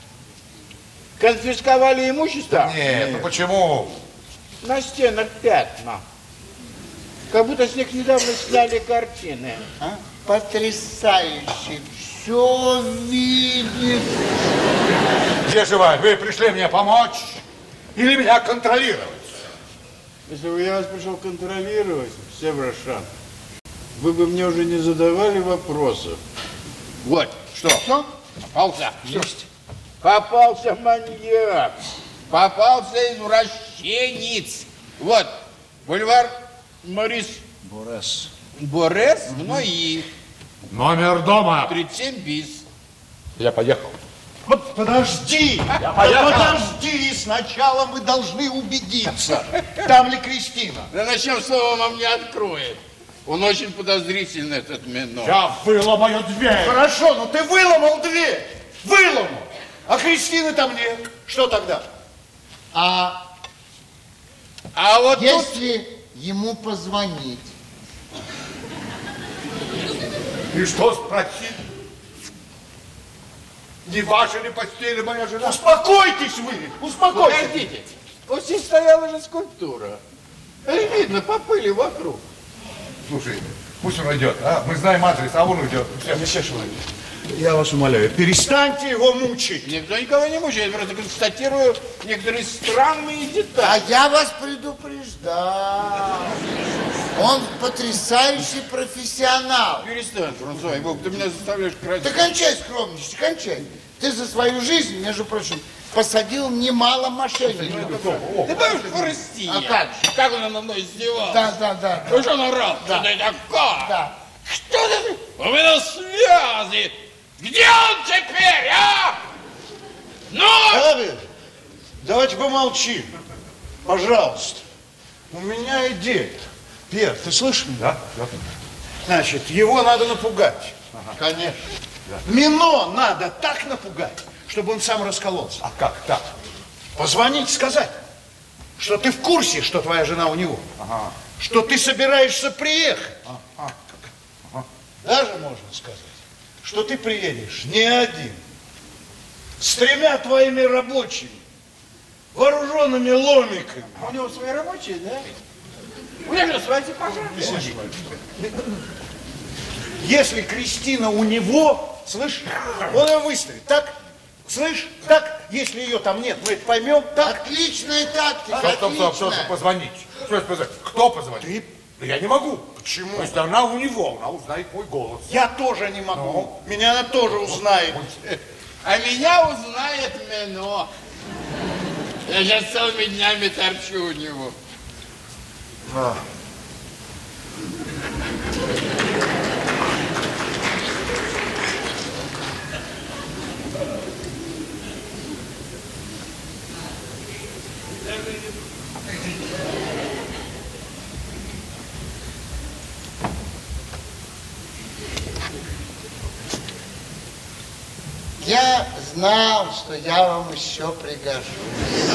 конфисковали имущество? Нет, ну почему? На стенах пятна. Как будто с них недавно сняли картины. А? Потрясающе. Все видит. Где же вы? Вы пришли мне помочь или меня контролировать? Если бы я вас пришел контролировать, все Брашан, вы бы мне уже не задавали вопросов. Вот, что? Что? Попался. Есть. Попался маньяк. Попался извращенец. Вот, бульвар Морис. Борес. Борес в Нои. Номер дома. тридцать семь бис. Я поехал. Вот подожди, Я поехал. подожди, сначала мы должны убедиться, там ли Кристина. Да на чем слово вам не откроет? Он очень подозрительный, этот Мено. Я выломаю дверь. Хорошо, но ты выломал дверь, выломал, а Кристины там нет. Что тогда? А, а вот если тут... ему позвонить? И что спросить? Не ваша ли постель моя жена? Успокойтесь вы, успокойтесь. Погодите, вот здесь стояла же скульптура. Видно по пыли вокруг. Слушай, пусть он идет, а? Мы знаем адрес, а он уйдет. Месье Шваль, я вас умоляю, перестаньте его мучить. Никто никого не мучает, я просто констатирую некоторые странные детали. А я вас предупреждал. Он потрясающий профессионал. Перестань, Франсуа, Бог, ты меня заставляешь красть. Да кончай скромничать, кончай. Ты за свою жизнь, между прочим, посадил немало мошенников. Ты помнишь Форестия? А как же? Как он надо мной издевался? Да, да, да. Вы что он орал? Да. Что ты такое? Да. Что ты? У меня связи. Где он теперь, а? Ну! Абель, давайте помолчим, пожалуйста. У меня идея. Пьер, ты слышишь меня? Да, да. Значит, его надо напугать. Ага. Конечно. Мино надо так напугать, чтобы он сам раскололся. А как так? Позвонить, сказать, что ты в курсе, что твоя жена у него. Ага. Что ты собираешься приехать. Ага. Ага. Даже можно сказать, что ты приедешь не один, с тремя твоими рабочими, вооруженными ломиками. У него свои рабочие, да? У них же свои типажи. Если Кристина у него, слышь, он ее выставит, так? Слышь, так? Если ее там нет, мы это поймем, так? Отличная тактика, Стоп, стоп, стоп, стоп, отличная. позвонить. Что это позвонить? Кто позвонит? Ты. Да я не могу. Почему? То есть она у него, она узнает мой голос. Я тоже не могу. Меня она тоже узнает. А меня узнает Мено. Я сейчас целыми днями торчу у него. А. Я знал, что я вам еще пригожусь.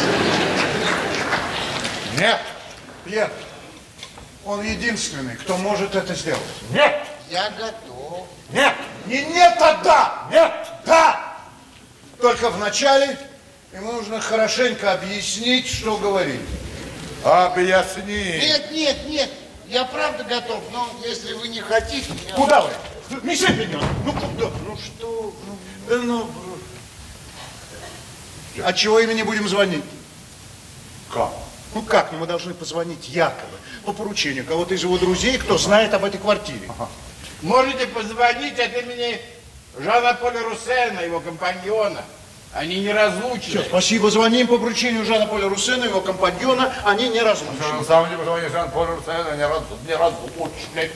Нет, Пьер, он единственный, кто может это сделать. Нет! Я готов. Нет! Не нет, а да! Нет! Да! Только вначале ему нужно хорошенько объяснить, что говорит. Объясни. Нет, нет, нет, я правда готов, но если вы не хотите... Я... Куда вы? Месье Пиньон, ну куда? Ну что? Ну, ну... От чего имени будем звонить? Как? Ну как? Ну мы должны позвонить якобы по поручению кого-то из его друзей, кто знает об этой квартире. Ага. Можете позвонить от имени Жана-Поля Руссена, его компаньона. Они неразлучны. Все, спасибо, звоним по поручению Жана-Поля Руссена, его компаньона, они неразлучны. На самом деле, позвонить Жан-Полю Руссена неразлучны.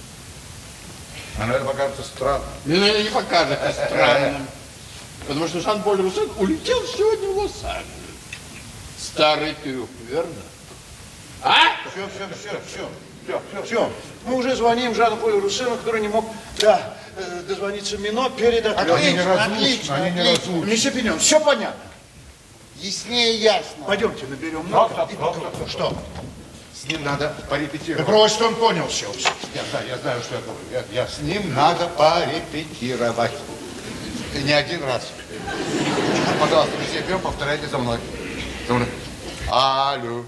Но это покажется странным. Ну, это не покажется странным. Потому что Жан-Поль Руссен улетел сегодня в Лос-Анджелес. Старый трюк, верно? А? Все, все, все, все, все, все, все. Мы уже звоним Жану-Полю Руссену, который не мог, да, э, дозвониться Мино перед отлетом. Отлично, отлично, они не отлично. разлучны. Месье Пиньон, все понятно. Яснее ясно. Пойдемте наберем Стоп, номер. стоп, и стоп, попробуем. стоп, Что? С ним надо порепетировать. Брось, он понял все. Я знаю, я знаю, что я говорю. Я, я с ним надо порепетировать. И не один раз. Пожалуйста, все пьем, повторяйте за мной. За мной. Алло.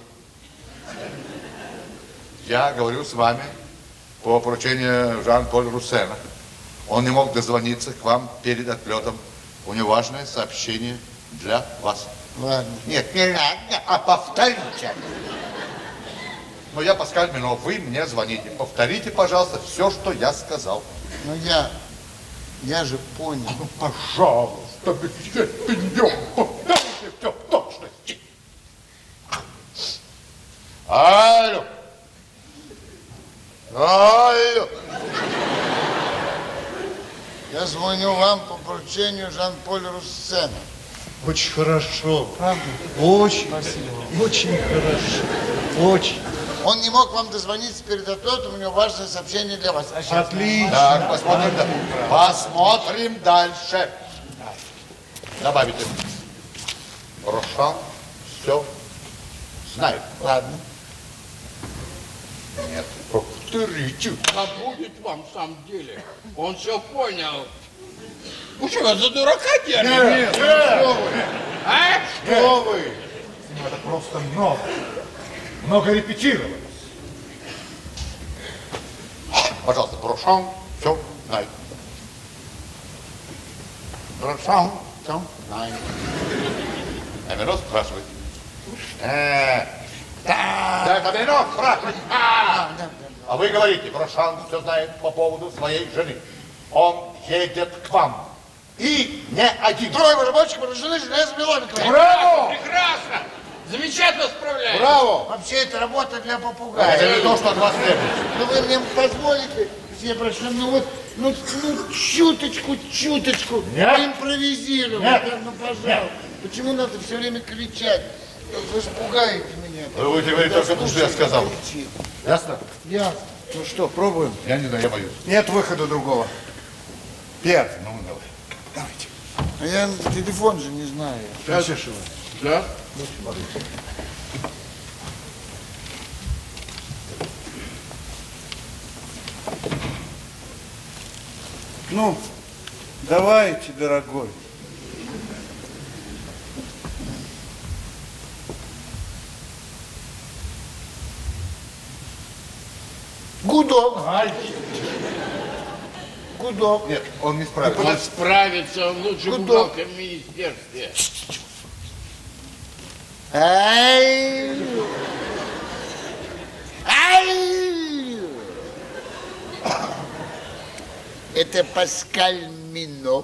Я говорю с вами по поручению Жан-Поля Руссена. Он не мог дозвониться к вам перед отлетом. У него важное сообщение для вас. Ладно. Нет, не надо, а повторите. Но я Паскаль Мино, вы мне звоните. Повторите, пожалуйста, все, что я сказал. Ну я, я же понял. Ну, пожалуйста, месье Пиньон, повторите все в точности. Алло. Алло. Я звоню вам по поручению Жан-Поля Руссена. Очень хорошо. Правда? Очень. Спасибо. Очень хорошо. Очень. Он не мог вам дозвониться перед отлетом, у него важное сообщение для вас. А сейчас... Отлично. Так, посмотрим, да. Посмотрим дальше. Добавите. Рошан все знает. Ладно. Нет, повторите. А будет вам в самом деле. Он все понял. Ну что, вас за дурака держите? Нет, что вы? А? Что вы? Надо просто много. Много репетировать. Пожалуйста, Брошан все знает. Брошан все знает. А Мино спрашивает. Э, да, это Мино спрашивает. А, а вы говорите, Брошан все знает по поводу своей жены. Он едет к вам. И не один. Трое рабочих поражены железными ломиками. Браво! Прекрасно! Замечательно справляетесь. Браво! Вообще это работа для Это попугая. не то, что от вас требуется. Ну вы мне позволите, все прошу, ну вот, ну, ну чуточку, чуточку, Нет. импровизировать. Нет. Да, ну пожалуйста. Почему надо все время кричать? Вы же пугаете меня. Вы будете говорить только то, что я сказал. Кричит. Ясно? Ясно. Ну что, пробуем? Я не знаю, я боюсь. Нет выхода другого. Пьер, Ну, давай. давайте. А я телефон же не знаю. Разрешила. Да? Ну, давайте, дорогой. Гудок. Гудок. Нет, он не справится. Он справится, он лучший Гудок. бухгалтер в министерстве. Ай! Ай! Это Паскаль Мино.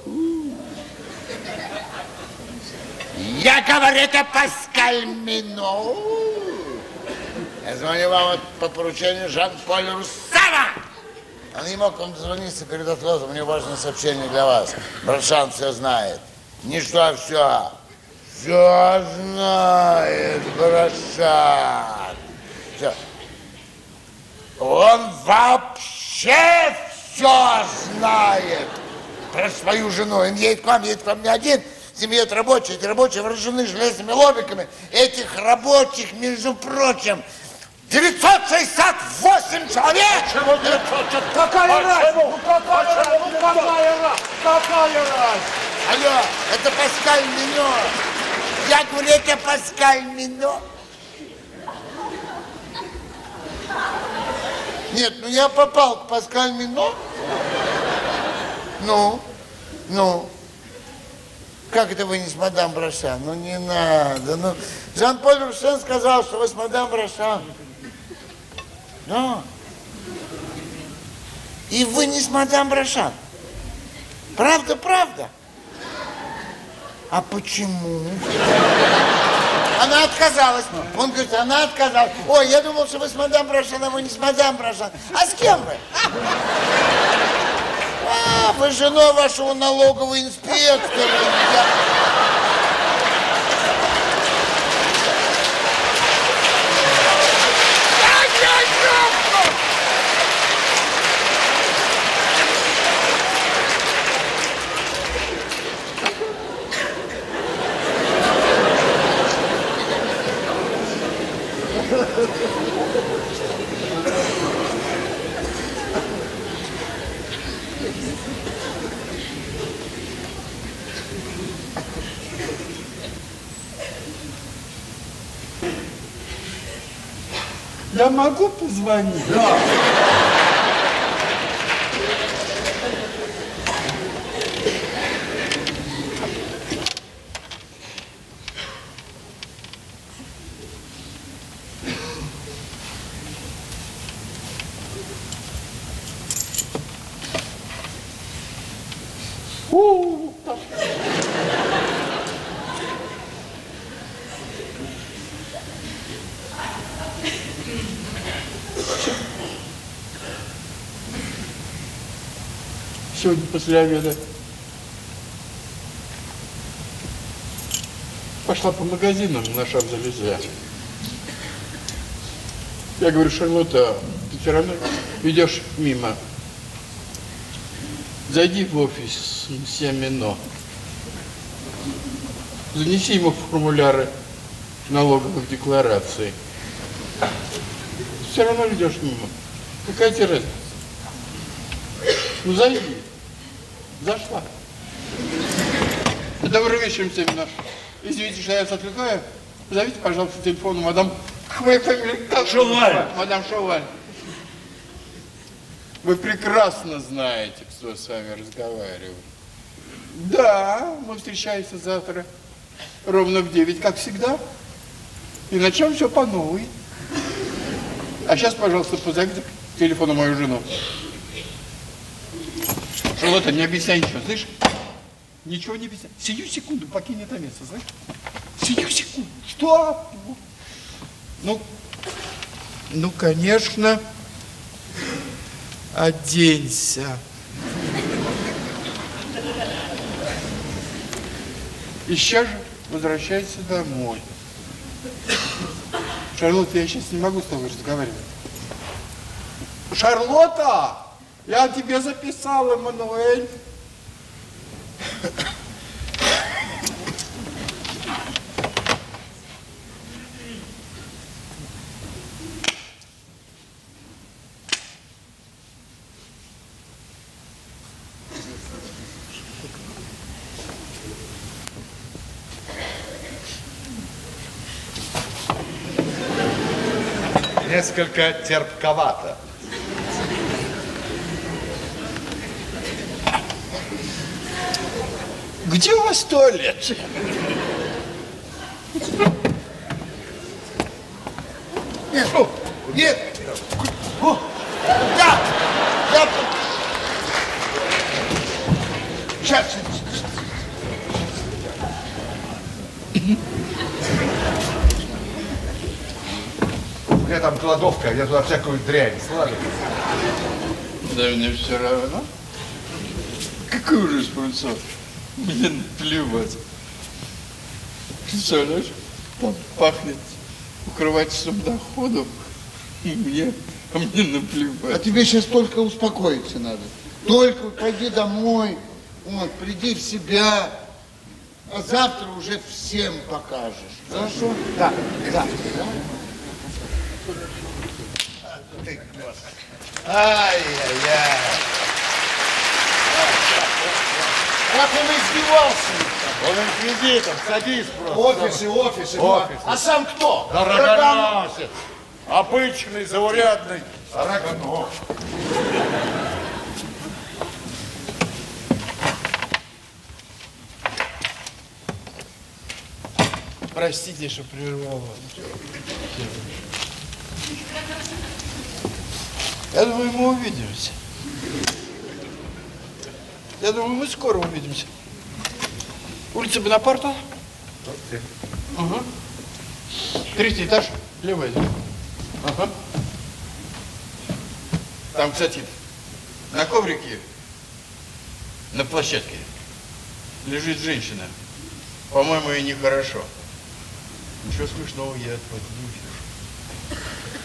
Я говорю, это Паскаль Мино. Я звоню вам вот по поручению Жан-Поля Руссена. Он не мог вам дозвониться перед отлетом, у него важное сообщение для вас. Брошан все знает. Не что, а все. Все знает Брошан. Все. Он вообще все знает. про свою жену. Он едет к вам, едет к вам не один. В семье это рабочие. Эти рабочие вооружены железными ломиками. Этих рабочих, между прочим, девятьсот шестьдесят восемь человек! Почему девятьсот? Какая разница? Ну какая разница? Ну какая разница? Какая разница? Алло, это Паскаль Мино. Я говорю, это Паскаль Мино. Нет, ну я попал к Паскаль Мино. Ну, ну. Как это вы не с мадам Брошан? Ну не надо. Ну, Жан-Поль Рушен сказал, что вы с мадам Брошан. Да. И вы не с мадам Брошан. Правда, правда. А почему? Она отказалась. Он говорит, она отказалась. Ой, я думал, что вы с мадам Брошан, а вы не с мадам Брошан. А с кем вы? А, вы женой вашего налогового инспектора. Я могу позвонить? Да. У, Сегодня после обеда пошла по магазинам на Шанзелизе. Я говорю, Шарлотта, ты все равно идешь мимо. Зайди в офис мсье Мино. Занеси ему формуляры налоговых деклараций. Все равно идешь мимо. Какая тебе разница? Ну зайди. Зашла. Добрый вечер, мсье Мино. Извините, что я вас отвлекаю. Позовите, пожалуйста, телефон мадам Шуваль. Мадам Шуваль. Вы прекрасно знаете, кто с вами разговаривает. Да, мы встречаемся завтра ровно в девять, как всегда. И начнем все по новой. А сейчас, пожалуйста, позовите к телефону мою жену. Шарлотта, не объясняй ничего, слышишь? Ничего не объясняй. Сию секунду покинь это место, слышишь? Сию секунду. Что? Ну, ну, конечно, оденься. И сейчас же возвращайся домой. Шарлотта, я сейчас не могу с тобой разговаривать. Шарлотта! Я тебе записал, Эммануэль. Несколько терпковато. Где у вас туалет? Нет, нет. О, да, да. Сейчас. У меня там кладовка, я туда всякую дрянь складываю. Да мне все равно. Какой ужас, Пунцов. Мне наплевать. Представляешь, там пахнет укрывательным доходом. Мне, а мне наплевать. А тебе сейчас только успокоиться надо. Только пойди домой, Вот, приди в себя, а завтра уже всем покажешь. Хорошо? Да, да. Ты, ай-яй-яй. Как он издевался? Он инквизитор, садись просто. Офисы, офисы. Офисы. А сам кто? Да рогоносец. Обычный, заурядный рогоносец. Простите, что прервал вас. Я думаю, мы увидимся. Я думаю, мы скоро увидимся. Улица Бонапарта? Угу. Третий этаж, левый. Ага. Там, кстати, на коврике, на площадке, лежит женщина. По-моему, ей нехорошо. Ничего смешного я от вас не вижу.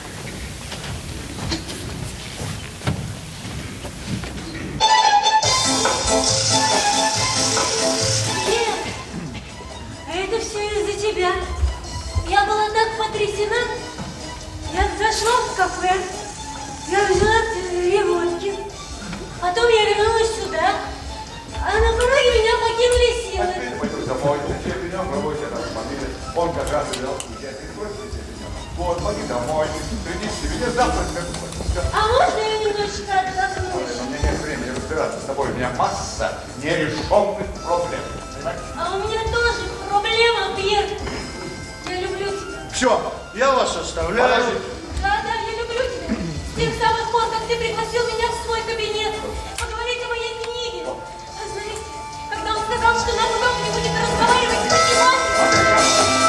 Лев, а это все из-за тебя. Я была так потрясена. Я зашла в кафе, я взяла две водки. Потом я вернулась сюда, а на пороге меня покинули силы. Пойду домой, зачем меня проводите на автомобиле? Он как раз велел уезжать из города. Вот, пойди домой, принеси меня завтра. А можно я немножечко отдохнусь? У меня нет времени разбираться с тобой. У меня масса нерешенных проблем. А у меня тоже проблема, Пьер. Я люблю тебя. Все, я вас оставляю. Подожди. Да, да, я люблю тебя. С тех самых пор, как ты пригласил меня в свой кабинет поговорить о моей книге. А знаете, когда он сказал, что наш дом не будет разговаривать с математикой.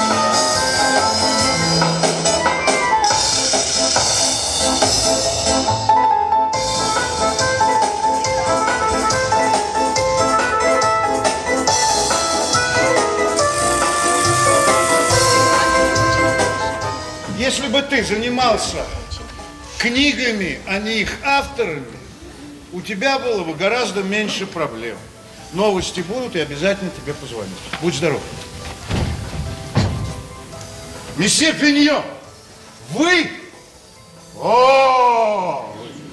Если бы ты занимался книгами, а не их авторами, у тебя было бы гораздо меньше проблем. Новости будут, и обязательно тебе позвоню. Будь здоров. Месье Пиньон, вы? О!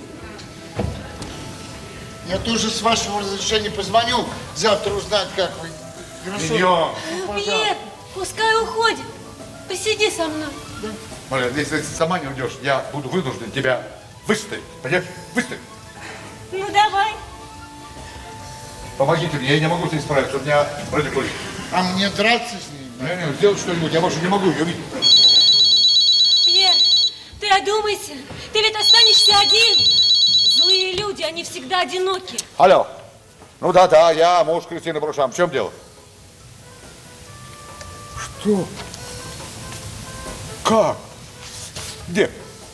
Я тоже с вашего разрешения позвоню завтра узнать, как вы. Хорошо? Пиньон. Пьер, пускай уходит. Посиди со мной. Мария, если ты сама не уйдешь, я буду вынужден тебя выставить. Понимаешь? Выставить. Ну давай. Помогите мне, я не могу с ней справиться, у меня радикулит. А мне драться с ней? Не, не, сделать что-нибудь, я больше не могу ее видеть. Пьер, ты одумайся. Ты ведь останешься один. Злые люди, они всегда одиноки. Алло. Ну да, да, я муж Кристины Брушам. В чем дело? Что? Как? Где?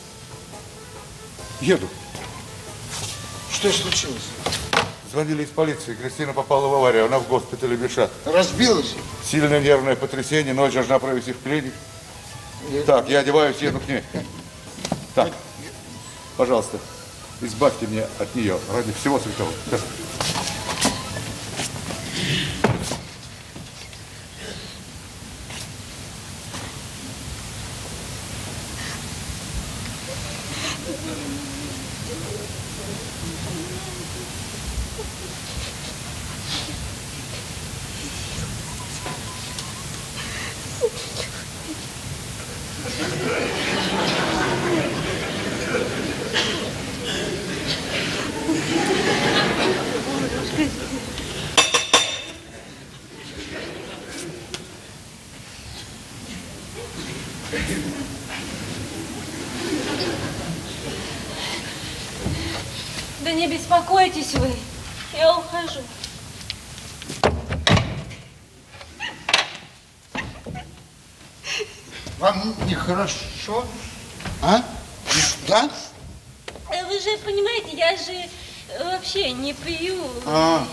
Еду. Что случилось? Звонили из полиции. Кристина попала в аварию. Она в госпитале Бешат. Разбилась? Сильное нервное потрясение. Ночь должна провести в клинике. Так, я одеваюсь, еду к ней. Так, пожалуйста, избавьте меня от нее ради всего святого. Да. Да не беспокойтесь вы. Я ухожу. Вам нехорошо? А? Да? Вы же понимаете, я же вообще не пью. А.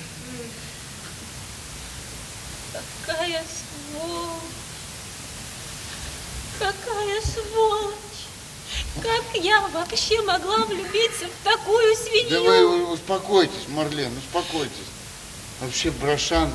Какая сволочь. Какая сволочь. Как я вообще могла влюбиться в такую свинью? Да вы успокойтесь, Марлен, успокойтесь. Вообще Брошан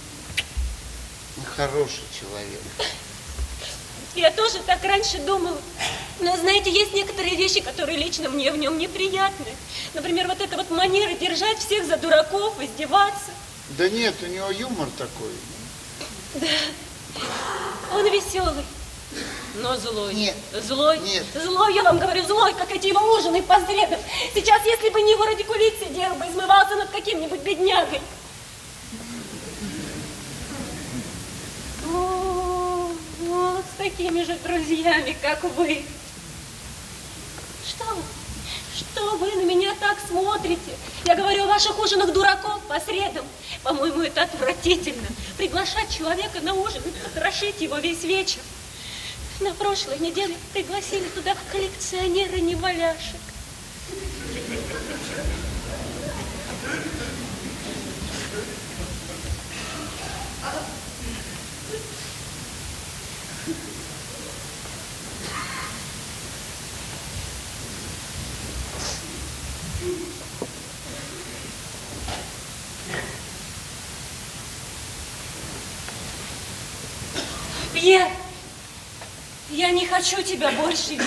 хороший человек. Я тоже так раньше думала. Но, знаете, есть некоторые вещи, которые лично мне в нем неприятны. Например, вот эта вот манера держать всех за дураков, издеваться. Да нет, у него юмор такой. Да. Он веселый, но злой. Нет. Злой. Нет. Злой, я вам говорю, злой, как эти его ужины по средам. Сейчас, если бы не его радикулит сидел бы, измывался над каким-нибудь беднягой. О, о, с такими же друзьями, как вы. Что вы? Что вы на меня так смотрите? Я говорю о ваших ужинах дураков по средам. По-моему, это отвратительно. Приглашать человека на ужин и потрошить его весь вечер. На прошлой неделе пригласили туда коллекционера неваляшек. Пьер, я не хочу тебя больше видеть.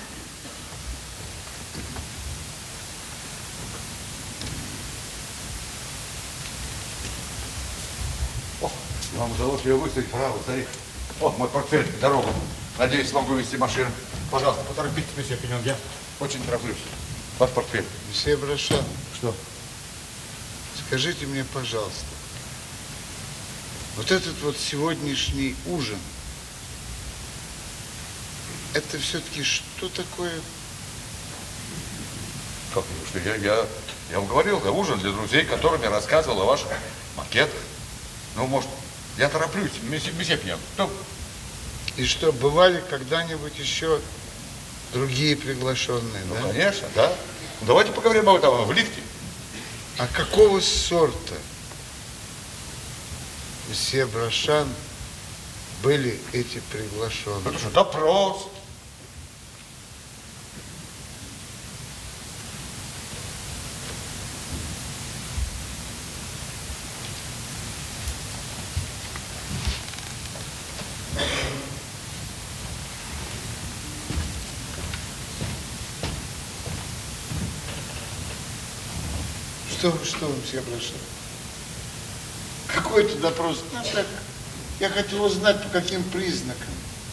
О, вам удалось ее выставить, право, старик. О, мой портфель, дорогу. Надеюсь, смогу вести машину. Пожалуйста, поторопитесь, месье Пиньон, я очень тороплюсь. Ваш портфель. Месье Брошан. Что? Скажите мне, пожалуйста, вот этот вот сегодняшний ужин, это все-таки что такое? Как, что я, я, я вам говорил, да, ужин для друзей, которым я рассказывал о ваших макетах. Ну, может, я тороплюсь, месье, месье Пиньон. Что? И что, бывали когда-нибудь еще другие приглашенные, Ну, да? конечно, да. Ну, давайте поговорим об этом в лифте. А какого сорта, месье Брошан, были эти приглашенные? Это что, допрос? Что, что вы, месье Брошан? Какой это допрос? Ну, так, я хотел узнать, по каким признакам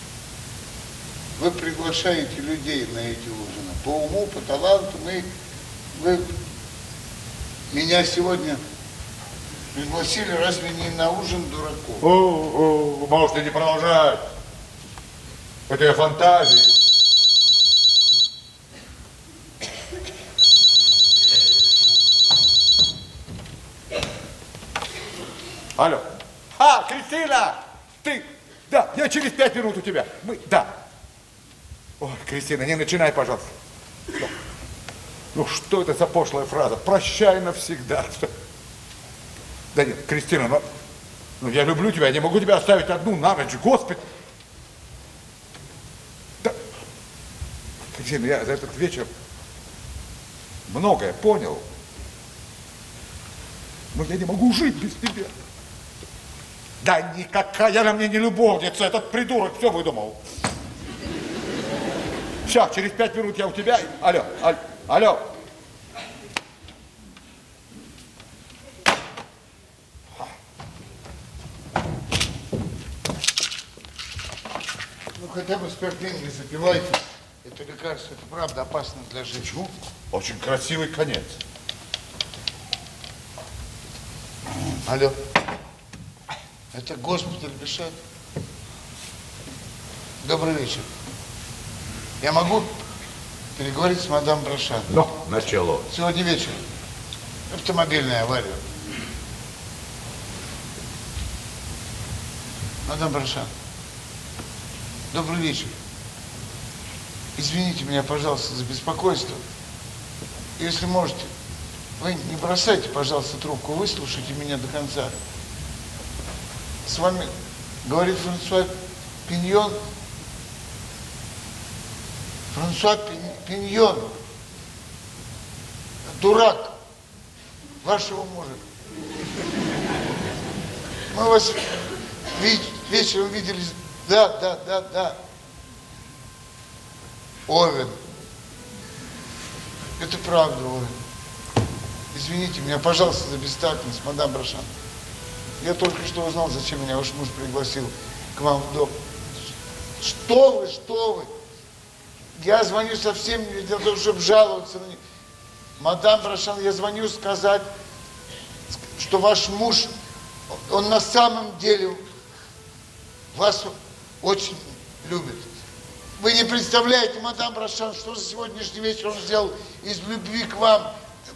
вы приглашаете людей на эти ужины. По уму, по таланту. Мы, вы меня сегодня пригласили, разве не на ужин дураков? О, о, вы можете не продолжать. Это я фантазии. Алло. А, Кристина! Ты! Да, я через пять минут у тебя. Мы, да. Ой, Кристина, не начинай, пожалуйста. Ну, ну что это за пошлая фраза? Прощай навсегда. Да нет, Кристина, ну, ну я люблю тебя, я не могу тебя оставить одну на ночь, Господи. Да. Кристина, я за этот вечер многое понял. Но я не могу жить без тебя. Да никакая она мне не любовница, этот придурок все выдумал. Сейчас, через пять минут я у тебя. Алло, алло, алло. Ну, хотя бы спиртным не запивайте. Это лекарство, это правда опасно для жизни. Очень красивый конец. Алло. Это госпиталь Бешат. Добрый вечер. Я могу переговорить с мадам Брошан? Ну, начало. Сегодня вечером. Автомобильная авария. Мадам Брошан. Добрый вечер. Извините меня, пожалуйста, за беспокойство. Если можете, вы не бросайте, пожалуйста, трубку, выслушайте меня до конца. С вами говорит Франсуа Пиньон. Франсуа Пиньон. Дурак вашего мужа. Мы вас вечером виделись. Да, да, да, да. Овен. Это правда, Овен. Извините меня, пожалуйста, за бестактность, мадам Брашан. Я только что узнал, зачем меня ваш муж пригласил к вам в дом. Что вы, что вы? Я звоню совсем не для того, чтобы жаловаться на них. Мадам Брашан, я звоню сказать, что ваш муж, он на самом деле вас очень любит. Вы не представляете, мадам Брашан, что за сегодняшний вечер он сделал из любви к вам.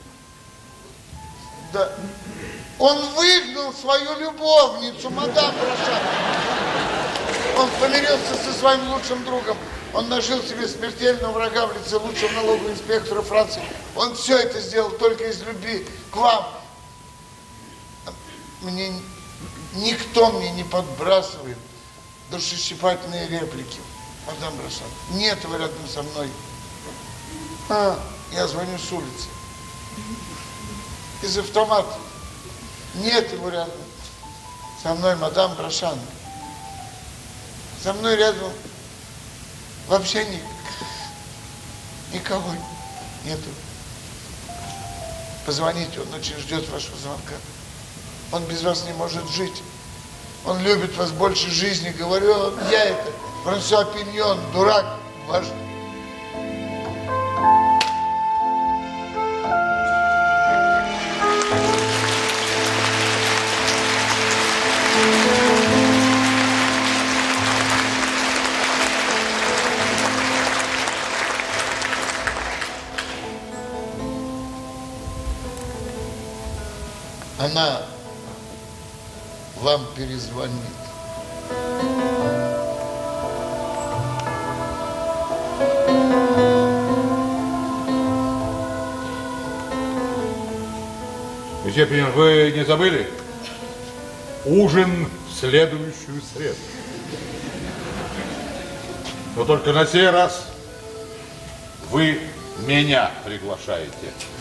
Да. Он выгнал свою любовницу, мадам Брашан. Он помирился со своим лучшим другом. Он нажил себе смертельного врага в лице лучшего налогового инспектора Франции. Он все это сделал только из любви к вам. Мне никто мне не подбрасывает душещипательные реплики, мадам Брашан. Нет его рядом со мной. А, я звоню с улицы. Из автомата. Нет его рядом со мной, мадам Брашан. Со мной рядом вообще ни, никого нету. Позвоните, он очень ждет вашего звонка. Он без вас не может жить. Он любит вас больше жизни. Говорю, я это, Франсуа Пиньон, дурак ваш. Она вам перезвонит. Месье Пиньон, вы не забыли? Ужин в следующую среду. Но только на сей раз вы меня приглашаете.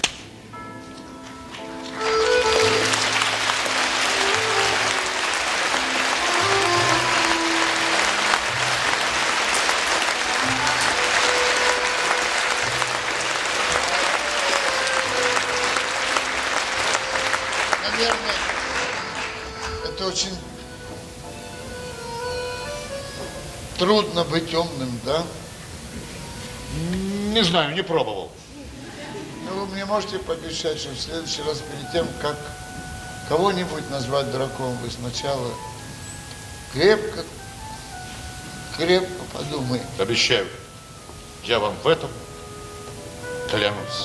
Очень трудно быть умным, да? Не знаю, не пробовал. Но вы мне можете пообещать, что в следующий раз перед тем, как кого-нибудь назвать дураком, вы сначала крепко, крепко подумаете. Обещаю, я вам в этом клянусь.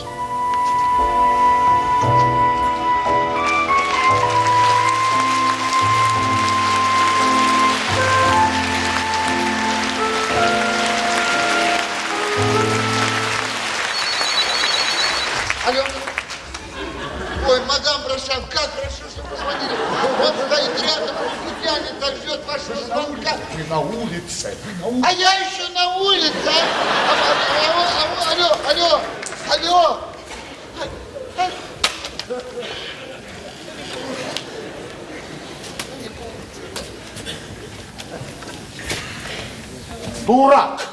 Алло. Ой, мадам Брашан, как хорошо, что позвонили. Он стоит рядом, кутянет, так ждет вашего звонка. Вы на улице. Вы на улице. А я еще на улице. А? Алло, алло, алло, алло. Дурак!